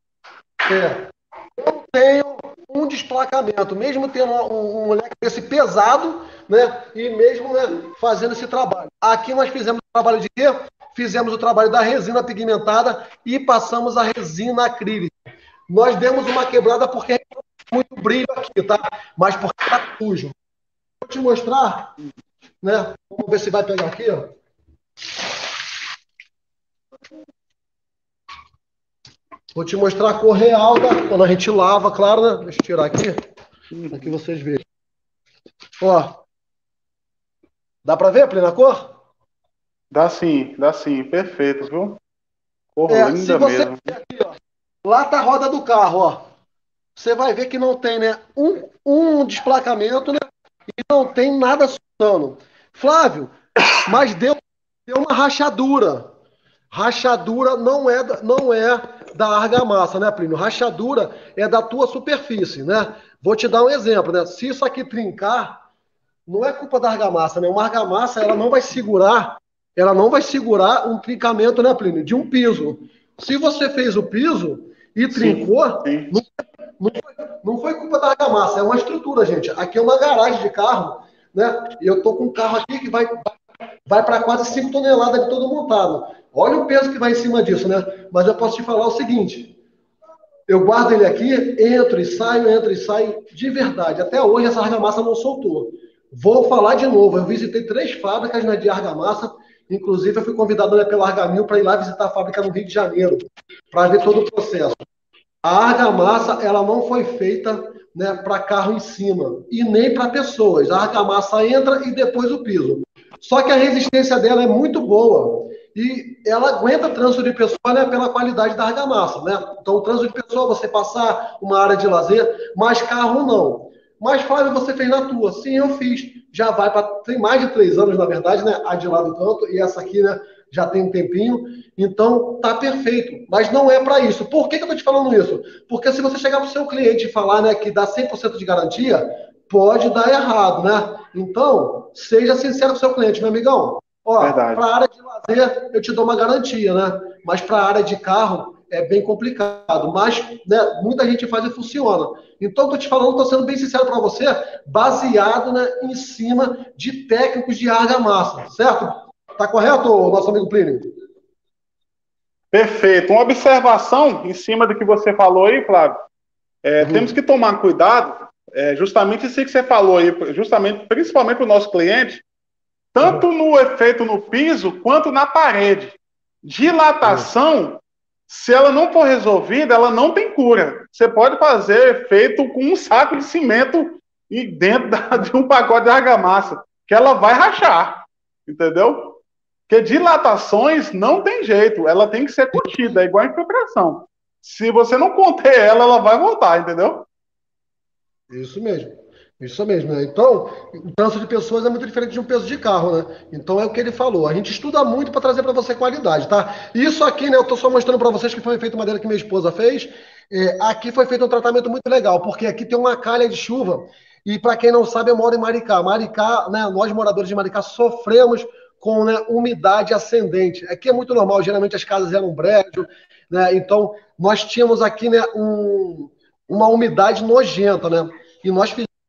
Tenho um desplacamento, mesmo tendo um moleque desse pesado, né? E mesmo, né, fazendo esse trabalho. Aqui nós fizemos o trabalho de quê? Fizemos o trabalho da resina pigmentada e passamos a resina acrílica. Nós demos uma quebrada porque tem muito brilho aqui, tá? Mas porque tá sujo. Vou te mostrar, né? Vamos ver se vai pegar aqui, ó. Vou te mostrar a cor real quando a gente lava, claro, né? Deixa eu tirar aqui, para que vocês vejam. Ó, dá para ver a plena cor? Dá sim, perfeito, viu? Cor linda Se você mesmo. ver aqui, ó, lá tá a roda do carro, ó. Você vai ver que não tem, né, um desplacamento, né? E não tem nada soltando. Flávio, mas deu uma rachadura. Rachadura não é da argamassa, né, Plínio? Rachadura é da tua superfície, né? Vou te dar um exemplo, né? Se isso aqui trincar, não é culpa da argamassa, né? Uma argamassa, ela não vai segurar um trincamento, né, Plínio? De um piso. Se você fez o piso e trincou, sim. não foi culpa da argamassa, é uma estrutura, gente. Aqui é uma garagem de carro, né? E eu tô com um carro aqui que vai para quase 5 toneladas de todo montado. Olha o peso que vai em cima disso, né? Mas eu posso te falar o seguinte: eu guardo ele aqui, entro e saio de verdade. Até hoje essa argamassa não soltou. Vou falar de novo. Eu visitei 3 fábricas, né, de argamassa. Inclusive, eu fui convidado, né, pela Argamil para ir lá visitar a fábrica no Rio de Janeiro, para ver todo o processo. A argamassa, ela não foi feita, né, para carro em cima e nem para pessoas. A argamassa entra e depois o piso. Só que a resistência dela é muito boa e ela aguenta trânsito de pessoa, né, pela qualidade da argamassa, né? Então, o trânsito de pessoa, você passar uma área de lazer, mas carro não. Mas, Flávio, você fez na tua. Sim, eu fiz. Já vai para... Tem mais de 3 anos, na verdade, né? A de lá do canto e essa aqui, né? Já tem um tempinho. Então, tá perfeito. Mas não é para isso. Por que eu tô te falando isso? Porque se você chegar pro seu cliente e falar, né, que dá 100% de garantia, pode dar errado, né? Então, seja sincero com o seu cliente, meu amigão. Ó, para a área de lazer, eu te dou uma garantia, né? Mas para a área de carro, é bem complicado. Mas, né, muita gente faz e funciona. Então, estou te falando, estou sendo bem sincero para você, baseado, né, em cima de técnicos de argamassa, certo? Tá correto, nosso amigo Plínio? Perfeito. Uma observação em cima do que você falou aí, Flávio. Temos que tomar cuidado, justamente isso que você falou aí, justamente, principalmente para o nosso cliente, tanto no efeito no piso, quanto na parede. Dilatação, se ela não for resolvida, ela não tem cura. Você pode fazer efeito com um saco de cimento e dentro de um pacote de argamassa, que ela vai rachar, entendeu? Porque dilatações não tem jeito, ela tem que ser contida, é igual a infiltração. Se você não conter ela, ela vai voltar, entendeu? Isso mesmo. Isso mesmo, né? Então, o trânsito de pessoas é muito diferente de um peso de carro, né? Então é o que ele falou. A gente estuda muito para trazer para você qualidade, tá? Isso aqui, né? Eu tô só mostrando para vocês que foi feito madeira que minha esposa fez. Aqui foi feito um tratamento muito legal, porque aqui tem uma calha de chuva. E para quem não sabe, eu moro em Maricá. Maricá, né? Nós moradores de Maricá sofremos com, né, umidade ascendente. Aqui é muito normal. Geralmente as casas eram brejo, né? Então nós tínhamos aqui, né, uma umidade nojenta, né? E nós fizemos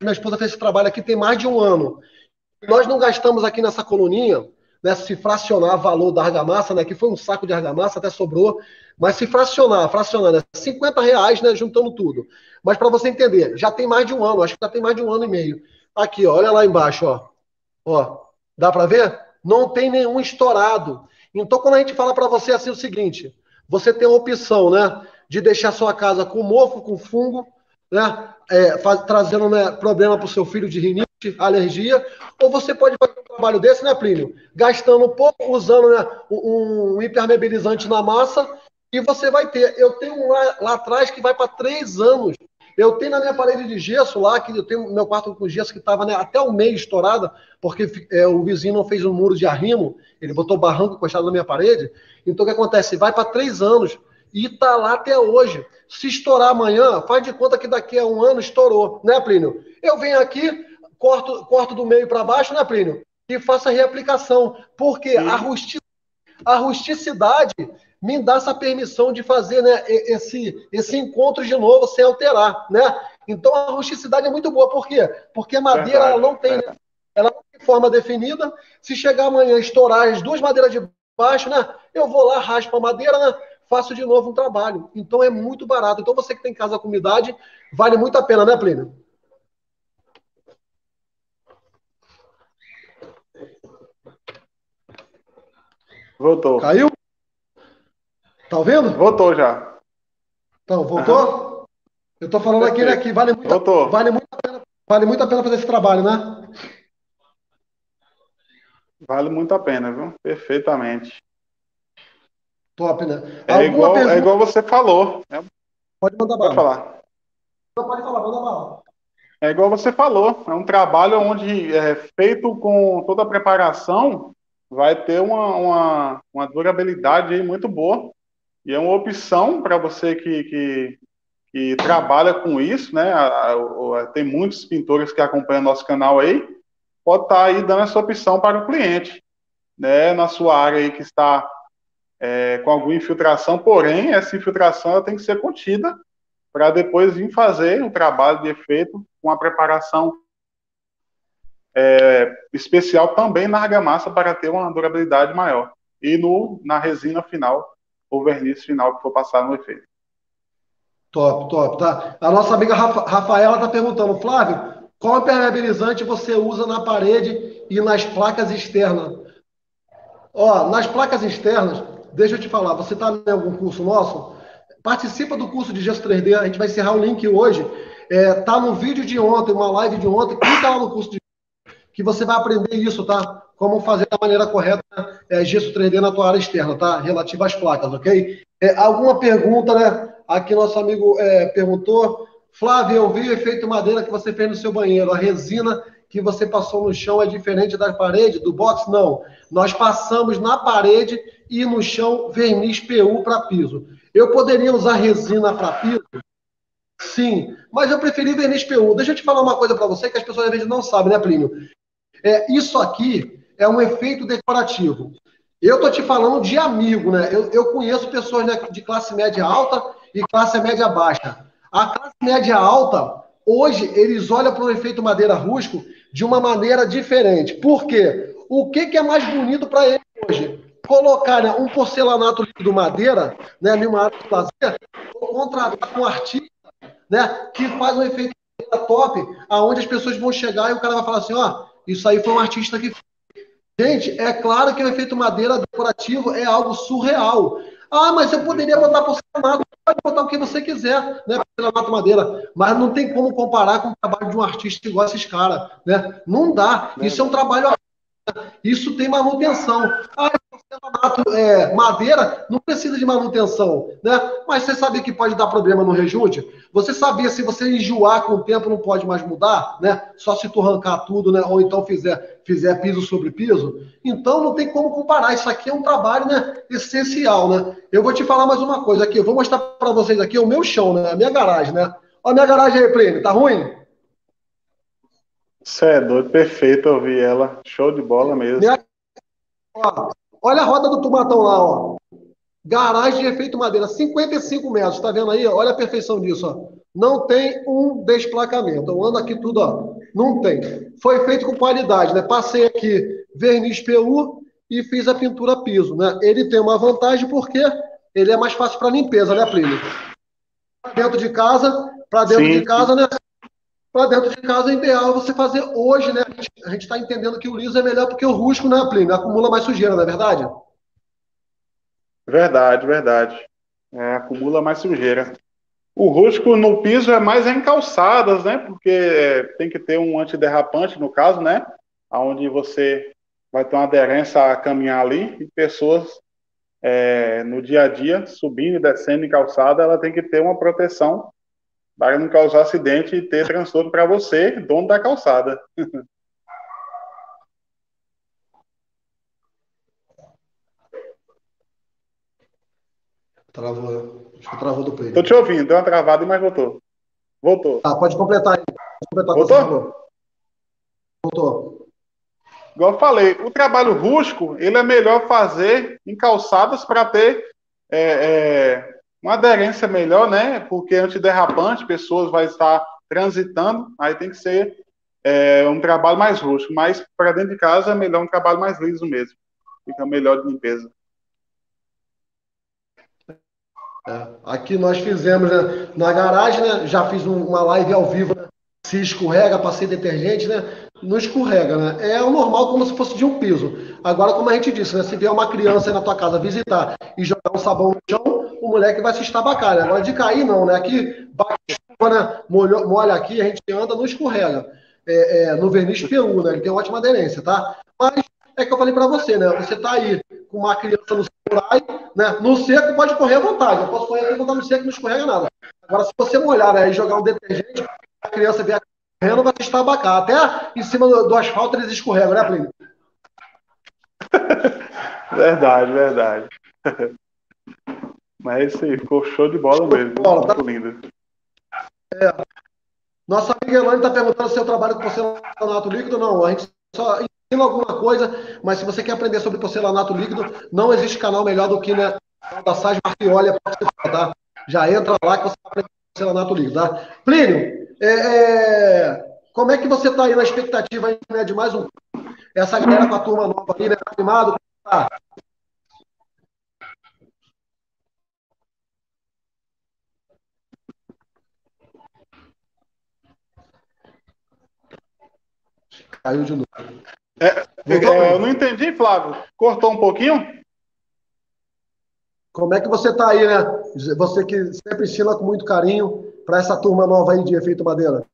minha esposa fez esse trabalho aqui tem mais de um ano. Nós não gastamos aqui nessa coluninha, né, se fracionar o valor da argamassa, né, que foi um saco de argamassa, até sobrou, mas se fracionar, né, R$ 50, né, juntando tudo. Mas para você entender, já tem mais de um ano, acho que já tem mais de um ano e meio. Aqui, ó, olha lá embaixo, ó, dá para ver? Não tem nenhum estourado. Então, quando a gente fala para você assim o seguinte, você tem a opção, né, de deixar sua casa com mofo, com fungo, né, trazendo, né, problema para o seu filho de rinite, alergia, ou você pode fazer um trabalho desse, né, Plínio? Gastando um pouco, usando, né, um impermeabilizante na massa, e você vai ter. Eu tenho um lá atrás que vai para 3 anos. Eu tenho na minha parede de gesso lá, que eu tenho meu quarto com gesso que estava, né, até o meio estourada, porque o vizinho não fez um muro de arrimo, ele botou barranco encostado na minha parede. Então o que acontece? Vai para 3 anos e está lá até hoje. Se estourar amanhã, faz de conta que daqui a um ano estourou, né, Plínio? Eu venho aqui, corto do meio para baixo, né, Plínio? E faço a reaplicação. Porque a rusticidade me dá essa permissão de fazer, né, esse encontro de novo sem alterar, né? Então a rusticidade é muito boa. Por quê? Porque a madeira ela não tem, né, ela não tem forma definida. Se chegar amanhã e estourar as duas madeiras de baixo, né, eu vou lá, raspo a madeira, né, faço de novo um trabalho. Então é muito barato. Então você que tem casa com umidade, vale muito a pena, né, Plínio? Voltou. Caiu? Tá ouvindo? Voltou já. Então, voltou? Eu tô falando aqui, né, que Voltou. vale muito a pena fazer esse trabalho, né? Vale muito a pena, viu? Perfeitamente. Top, né? É Alguma igual, é pergunta? igual você falou, né? Pode mandar Pode bala. falar. Não, pode falar, manda bala. É igual você falou, é um trabalho onde feito com toda a preparação, vai ter uma durabilidade aí muito boa. E é uma opção para você que trabalha com isso, né? Tem muitos pintores que acompanham nosso canal aí, pode estar aí dando essa opção para o cliente, né? Na sua área aí que está com alguma infiltração, porém, essa infiltração ela tem que ser contida para depois vir fazer o trabalho de efeito com a preparação especial também na argamassa para ter uma durabilidade maior. E na resina final, ou verniz final que for passar no efeito. Top, top, tá? A nossa amiga Rafaela tá perguntando, Flávio, qual impermeabilizante você usa na parede e nas placas externas? Ó, nas placas externas, deixa eu te falar, você tá em algum curso nosso? Participa do curso de gesso 3D, a gente vai encerrar o link hoje. Tá no vídeo de ontem, uma live de ontem, clica lá no curso que você vai aprender isso, tá? Como fazer da maneira correta gesso 3D na tua área externa, tá? Relativa às placas, ok? Alguma pergunta, né? Aqui nosso amigo perguntou. Flávio, eu vi o efeito madeira que você fez no seu banheiro. A resina que você passou no chão é diferente da parede, do box? Não. Nós passamos na parede e no chão verniz PU para piso. Eu poderia usar resina para piso? Sim, mas eu preferi verniz PU. Deixa eu te falar uma coisa para você que as pessoas às vezes não sabem, né, Plínio? Isso aqui é um efeito decorativo. Eu estou te falando de amigo, né? Eu conheço pessoas, né, de classe média alta e classe média baixa. A classe média alta, hoje, eles olham para o efeito madeira rústico de uma maneira diferente. Por quê? O que é mais bonito para eles hoje? Colocar, né, um porcelanato líquido madeira, né, numa área de lazer, ou contratar um artista, né, que faz um efeito top, aonde as pessoas vão chegar e o cara vai falar assim, ó, isso aí foi um artista que... Gente, é claro que o efeito madeira decorativo é algo surreal. Ah, mas eu poderia botar porcelanato. Pode botar o que você quiser, né? Porcelanato madeira. Mas não tem como comparar com o trabalho de um artista igual esses caras, né? Não dá. Isso é um trabalho. Isso tem manutenção. Ah, porcelanato, madeira não precisa de manutenção, né? Mas você sabia que pode dar problema no rejunte? Você sabia se você enjoar com o tempo não pode mais mudar, né? Só se tu arrancar tudo, né? Ou então fizer piso sobre piso? Então não tem como comparar. Isso aqui é um trabalho, né, essencial, né? Eu vou te falar mais uma coisa aqui. Eu vou mostrar para vocês aqui o meu chão, né? A minha garagem, né? Olha a minha garagem aí, Plínio. Tá ruim? Você é doido, perfeito ouvir ela. Show de bola mesmo. Ó, olha a roda do tomatão lá, ó. Garagem de efeito madeira, 55 metros, tá vendo aí? Olha a perfeição disso, ó. não tem um desplacamento. Eu ando aqui tudo, ó, não tem. Foi feito com qualidade, né? Passei aqui verniz PU e fiz a pintura piso, né? Ele tem uma vantagem porque ele é mais fácil para limpeza, né, Plínio? Para dentro de Sim, casa, né? Para dentro de casa é ideal você fazer hoje, né? A gente está entendendo que o liso é melhor porque o rústico, né, Plínio? Acumula mais sujeira, não é verdade? verdade, verdade. É, acumula mais sujeira. O rústico no piso é mais em calçadas, né? Porque tem que ter um antiderrapante, no caso, né? Onde você vai ter uma aderência a caminhar ali e pessoas no dia a dia, subindo e descendo em calçada, ela tem que ter uma proteção para não causar acidente e ter transtorno para você, dono da calçada. Travou. Acho que travou do Tô Plínio. te ouvindo, deu uma travada, mas voltou. Voltou. Ah, pode completar aí. Pode completar o que você Voltou? falou. Voltou. Igual eu falei, o trabalho rústico, ele é melhor fazer em calçadas para ter uma aderência melhor, né? Porque antiderrapante, pessoas vão estar transitando, aí tem que ser um trabalho mais rústico. Mas para dentro de casa é melhor um trabalho mais liso mesmo. Fica melhor de limpeza. Aqui nós fizemos, né, na garagem, né? Já fiz uma live ao vivo, né? Se escorrega, passei detergente, né? Não escorrega, né? É o normal como se fosse de um piso. Agora, como a gente disse, né? Se vier uma criança aí na tua casa visitar e jogar um sabão no chão, o moleque vai se estabacar, né? Agora de cair, não, né? Aqui bate chuva, né? Molha aqui, a gente anda, não escorrega. No verniz PU, né? Ele tem ótima aderência, tá? Mas é que eu falei pra você, né? Você tá aí com uma criança no samurai, né? No seco pode correr à vontade. Eu posso correr aqui e botar no seco, não escorrega nada. Agora, se você molhar, né, e jogar um detergente, a criança vier correndo, vai se estabacar. Até em cima do asfalto eles escorregam, né, Plínio? Verdade, verdade. Mas esse ficou show de bola mesmo, viu? Bola, tá? Muito lindo. Nossa amiga Elane está perguntando se eu trabalho com porcelanato líquido. Não, a gente só ensina alguma coisa, mas se você quer aprender sobre porcelanato líquido, não existe canal melhor do que, né, da Sage Martioli, tá? Já entra lá que você vai aprender porcelanato líquido, tá? Plínio, como é que você está aí na expectativa aí, né, de mais um? Essa galera com a turma nova aí, né? Tá animado? Tá. Caiu de novo. Eu não entendi, Flávio. Cortou um pouquinho? Como é que você está aí, né? Você que sempre ensina com muito carinho para essa turma nova aí de efeito madeira.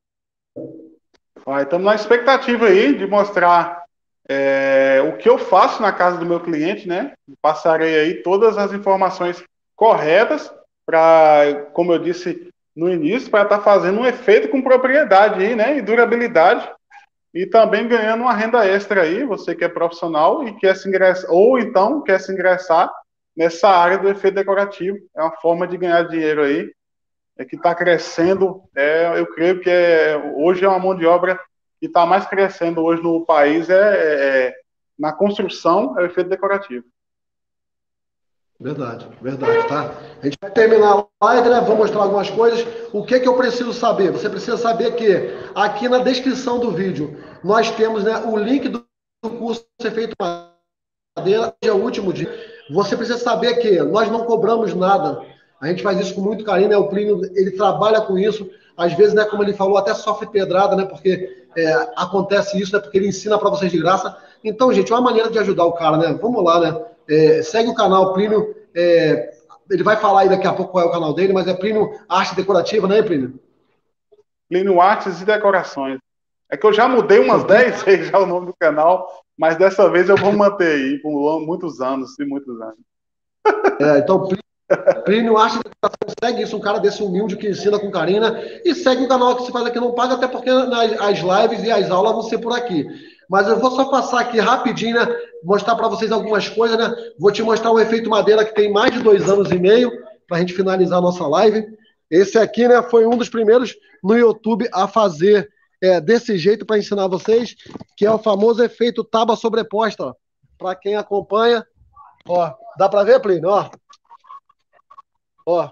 Estamos na expectativa aí de mostrar o que eu faço na casa do meu cliente, né? Passarei aí todas as informações corretas para, como eu disse no início, para estar fazendo um efeito com propriedade aí, né? E durabilidade. E também ganhando uma renda extra aí, você que é profissional e quer se ingressar, ou então quer se ingressar nessa área do efeito decorativo. É uma forma de ganhar dinheiro aí, que está crescendo. Eu creio que hoje é uma mão de obra que está mais crescendo hoje no país, na construção, é o efeito decorativo. Verdade, verdade, tá? A gente vai terminar a live, né? Vou mostrar algumas coisas. O que eu preciso saber? Você precisa saber que aqui na descrição do vídeo nós temos, né, o link do curso Efeito Madeira, que é o último dia. Você precisa saber que nós não cobramos nada. A gente faz isso com muito carinho, né? O Plínio, ele trabalha com isso. Às vezes, né, como ele falou, até sofre pedrada, né? Porque acontece isso, né? Porque ele ensina para vocês de graça. Então, gente, é uma maneira de ajudar o cara, né? Vamos lá, né? Segue o canal Plínio. Ele vai falar aí daqui a pouco qual é o canal dele, mas é Plínio Arte Decorativa, né, Plínio? Plínio Artes e Decorações. É que eu já mudei umas 10 vezes já o nome do canal, mas dessa vez eu vou manter aí por muitos anos e muitos anos. Então, Plínio Arte e Decoração, segue isso, um cara desse humilde que ensina com carinho, né? E segue o canal que se faz aqui não paga, até porque as lives e as aulas vão ser por aqui. Mas eu vou só passar aqui rapidinho, né? Mostrar para vocês algumas coisas, né? Vou te mostrar um efeito madeira que tem mais de 2 anos e meio, para a gente finalizar a nossa live. Esse aqui, né, foi um dos primeiros no YouTube a fazer desse jeito para ensinar vocês, que é o famoso efeito tábua sobreposta. Para quem acompanha, ó, dá para ver, Plínio? Ó.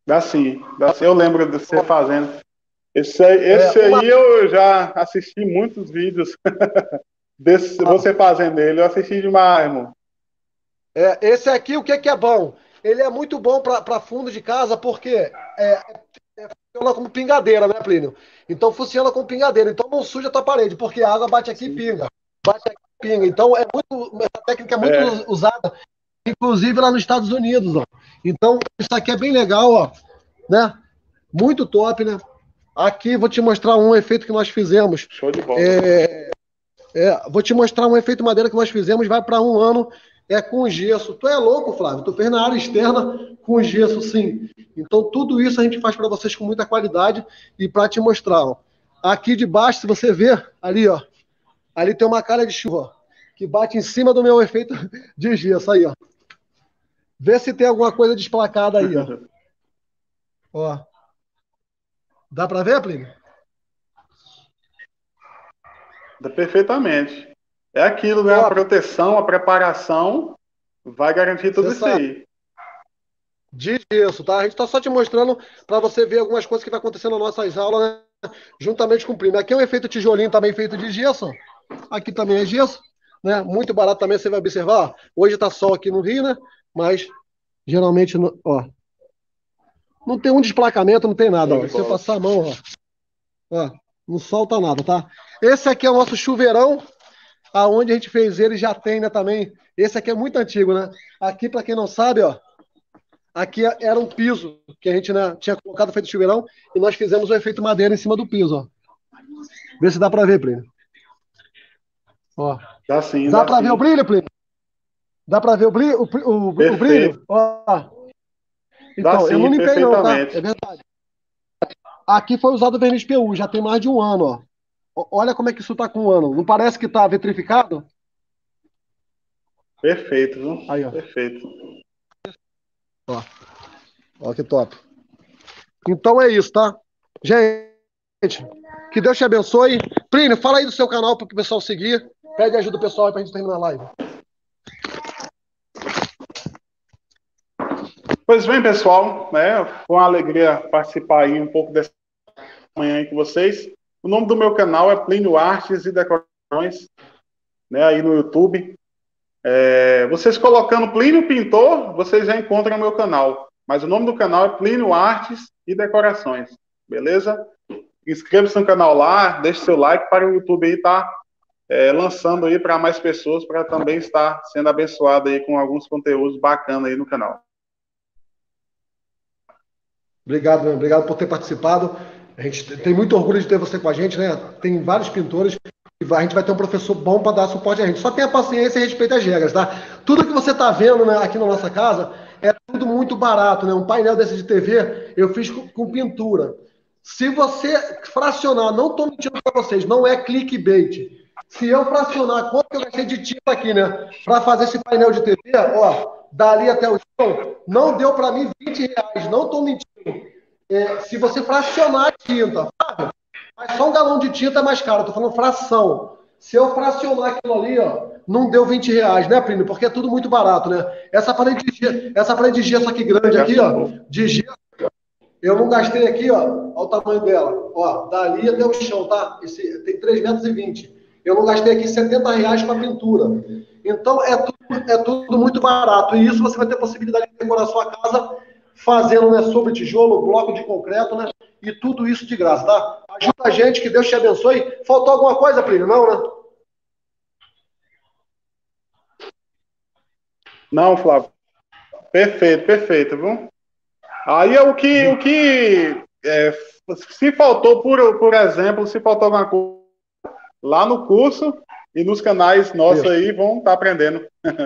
Dá sim, dá sim. Eu lembro de você fazendo. Esse Uma, aí eu já assisti muitos vídeos desse, você fazendo ele. Eu assisti demais, irmão. esse aqui, o que que é bom? Ele é muito bom para fundo de casa, porque funciona como pingadeira, né, Plínio? Então funciona como pingadeira. Então não suja a tua parede, porque a água bate aqui e Sim. pinga. Bate aqui e pinga. Então essa técnica é muito É, usada, inclusive lá nos Estados Unidos, ó. Então isso aqui é bem legal, ó, né? Muito top, né? Aqui vou te mostrar um efeito que nós fizemos. show de bola. É, vou te mostrar um efeito madeira que nós fizemos, vai para um ano, com gesso. Tu é louco, Flávio? Tu fez na área externa com gesso, sim. Então, tudo isso a gente faz para vocês com muita qualidade e para te mostrar. Ó. Aqui de baixo, se você ver, ali, ó, ali tem uma calha de chuva, ó, que bate em cima do meu efeito de gesso, aí, ó. Vê se tem alguma coisa desplacada aí, ó. Ó. Dá para ver, Plínio? Dá perfeitamente. É aquilo, né? A Top. proteção, a preparação vai garantir tudo Você isso sabe. aí. De gesso, tá? A gente está só te mostrando para você ver algumas coisas que vai acontecer nas nossas aulas, né? Juntamente com o primo. Aqui é um efeito tijolinho também feito de gesso. Aqui também é gesso, né? Muito barato também, você vai observar. Ó. Hoje está sol aqui no Rio, né? Mas geralmente, ó, não tem um desplacamento, não tem nada. Show Ó. de Se você bola. passar a mão, ó, não solta nada, tá? Esse aqui é o nosso chuveirão, aonde a gente fez ele já tem, né, também. Esse aqui é muito antigo, né? Aqui, para quem não sabe, ó, aqui era um piso que a gente, né, tinha colocado feito chuveirão e nós fizemos o efeito madeira em cima do piso, ó. Vê se dá para ver, Plínio. Ó. Dá sim, Dá dá para ver o sim. brilho, Plínio? Dá para ver o brilho? O Perfeito. brilho? Ó. Dá Então, eu não sim, limpei não, tá? É perfeitamente. verdade. Aqui foi usado verniz PU, já tem mais de um ano, ó. Olha como é que isso tá com um ano. Não parece que tá vitrificado? Perfeito, viu? Aí, ó. Perfeito. Ó, ó que top. Então é isso, tá? Gente, que Deus te abençoe. Plínio, fala aí do seu canal para o pessoal seguir. Pede ajuda do pessoal aí pra gente terminar a live. Pois bem, pessoal, né? Foi uma alegria participar aí um pouco dessa manhã aí com vocês. O nome do meu canal é Plínio Artes e Decorações, né? Aí no YouTube. Vocês colocando Plínio Pintor, vocês já encontram o meu canal. Mas o nome do canal é Plínio Artes e Decorações, beleza? Inscreva-se no canal lá, deixe seu like para o YouTube aí estar lançando aí para mais pessoas, para também estar sendo abençoado aí com alguns conteúdos bacanas aí no canal. Obrigado, meu. Obrigado por ter participado. A gente tem muito orgulho de ter você com a gente, né? Tem vários pintores e a gente vai ter um professor bom para dar suporte a gente. Só tenha paciência e respeite as regras, tá? Tudo que você está vendo, né, aqui na nossa casa é tudo muito barato, né? Um painel desse de TV eu fiz com pintura. Se você fracionar, não estou mentindo para vocês, não é clickbait. Se eu fracionar quanto que eu gastei de tinta aqui, né, para fazer esse painel de TV, ó, dali até o chão, não deu para mim R$ 20, não estou mentindo. Se você fracionar a tinta, mas só um galão de tinta é mais caro, estou falando fração. Se eu fracionar aquilo ali, ó, não deu R$ 20, né, Plínio? Porque é tudo muito barato, né? Essa parede de gesso aqui grande, aqui, ó, de gesso, eu não gastei aqui, ó, olha o tamanho dela, ó, dali até o chão, tá? Tem 3,20 m. Eu não gastei aqui R$ 70 para pintura. Então, é tudo muito barato. E isso você vai ter possibilidade de decorar a sua casa fazendo, né, sobre tijolo, bloco de concreto, né? E tudo isso de graça, tá? Ajuda a gente, que Deus te abençoe. Faltou alguma coisa, Plínio? Não, né? Não, Flávio. Perfeito, perfeito, viu? Aí é se faltou, por exemplo, se faltou alguma coisa lá no curso e nos canais nossos Isso. aí, vão estar aprendendo.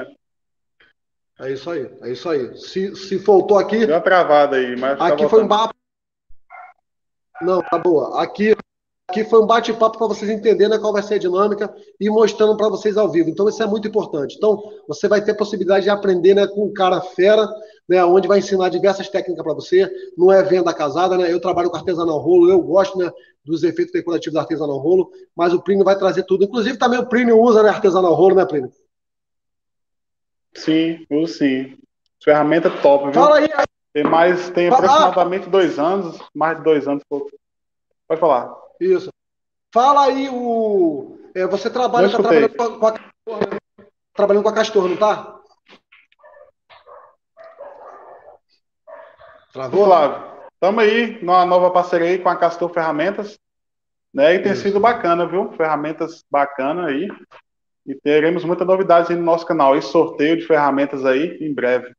É isso aí, é isso aí. Se faltou aqui, Deu uma travada aí, mas tá aqui foi um voltando. bate. Não, tá boa. Aqui foi um bate-papo para vocês entenderem qual vai ser a dinâmica e mostrando para vocês ao vivo. Então, isso é muito importante. Então, você vai ter possibilidade de aprender, né, com um cara fera, né, onde vai ensinar diversas técnicas para você. Não é venda casada, né? Eu trabalho com artesanal rolo, eu gosto, né, dos efeitos decorativos da artesanal rolo, mas o Plínio vai trazer tudo. Inclusive, também o Plínio usa, né, artesanal rolo, né, Sim, uso sim. Ferramenta top, viu? Fala aí, Tem aproximadamente 2 anos, mais de 2 anos. Pode falar. Isso. Fala aí você Não tá escutei. trabalhando com a Castor, não tá? Travou? Flávio, estamos aí numa nova parceria aí com a Castor Ferramentas, né? E tem Isso. sido bacana, viu? Ferramentas bacanas aí. E teremos muitas novidades aí no nosso canal. E sorteio de ferramentas aí em breve.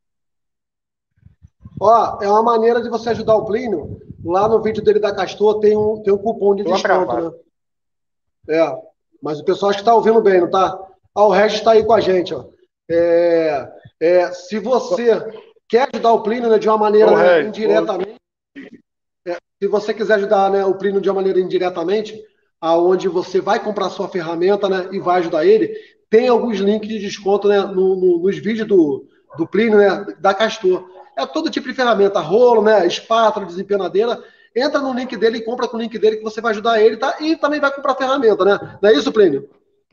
Ó, é uma maneira de você ajudar o Plínio. Lá no vídeo dele da Castor tem um cupom de Tô desconto, travado. né? Mas o pessoal acho que está ouvindo bem, não tá? Ah, o Regis está aí com a gente, ó. Se você quer ajudar o Plínio, né, de uma maneira, Ô, né, Regis, indiretamente, se você quiser ajudar, né, o Plínio de uma maneira indiretamente, aonde você vai comprar sua ferramenta, né, e vai ajudar ele, tem alguns links de desconto, né, nos vídeos do Plínio, né, da Castor. É todo tipo de ferramenta, rolo, né, espátula, desempenadeira. Entra no link dele e compra com o link dele que você vai ajudar ele, tá? E também vai comprar ferramenta, né? Não é isso, Plínio?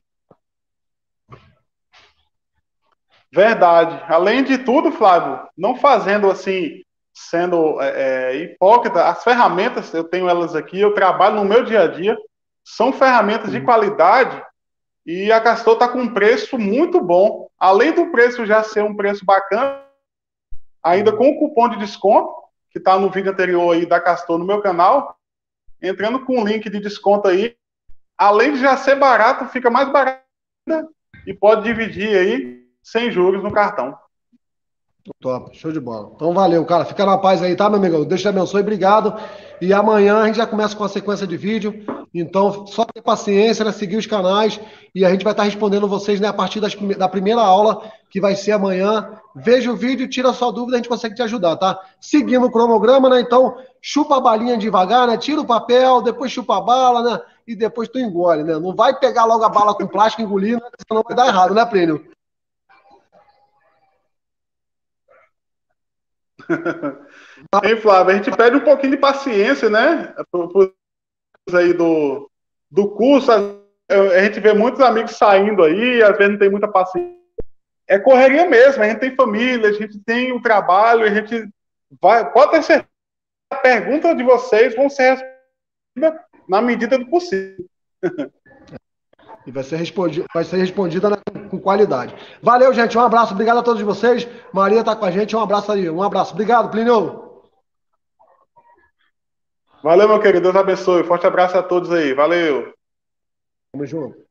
verdade. Além de tudo, Flávio, não fazendo assim, sendo hipócrita, as ferramentas, eu tenho elas aqui, eu trabalho no meu dia a dia, são ferramentas de qualidade e a Castor está com um preço muito bom. Além do preço já ser um preço bacana, ainda com o cupom de desconto, que está no vídeo anterior aí da Castor no meu canal, entrando com o link de desconto aí, além de já ser barato, fica mais barato e pode dividir aí sem juros no cartão. Top, show de bola. Então valeu, cara. Fica na paz aí, tá, meu amigão? Deus te abençoe, obrigado. E amanhã a gente já começa com a sequência de vídeo. Então, só ter paciência, né? Seguir os canais e a gente vai estar respondendo vocês, né, a partir da primeira aula, que vai ser amanhã. Veja o vídeo, tira a sua dúvida, a gente consegue te ajudar, tá? Seguindo o cronograma, né? Então, chupa a balinha devagar, né? Tira o papel, depois chupa a bala, né? E depois tu engole, né? Não vai pegar logo a bala com plástico e engolir, né? Senão vai dar errado, né, Plínio? Hein, Flávio, a gente pede um pouquinho de paciência, né? Aí do curso, a gente vê muitos amigos saindo aí, às vezes não tem muita paciência. É correria mesmo, a gente tem família, a gente tem o trabalho, a gente vai. Pode ter certeza, a pergunta de vocês vão ser respondidas na medida do possível. E vai ser respondida, né, com qualidade. Valeu, gente. Um abraço. Obrigado a todos vocês. Maria tá com a gente. Um abraço aí. Um abraço. Obrigado, Plínio. Valeu, meu querido. Deus abençoe. Forte abraço a todos aí. Valeu. Tamo junto.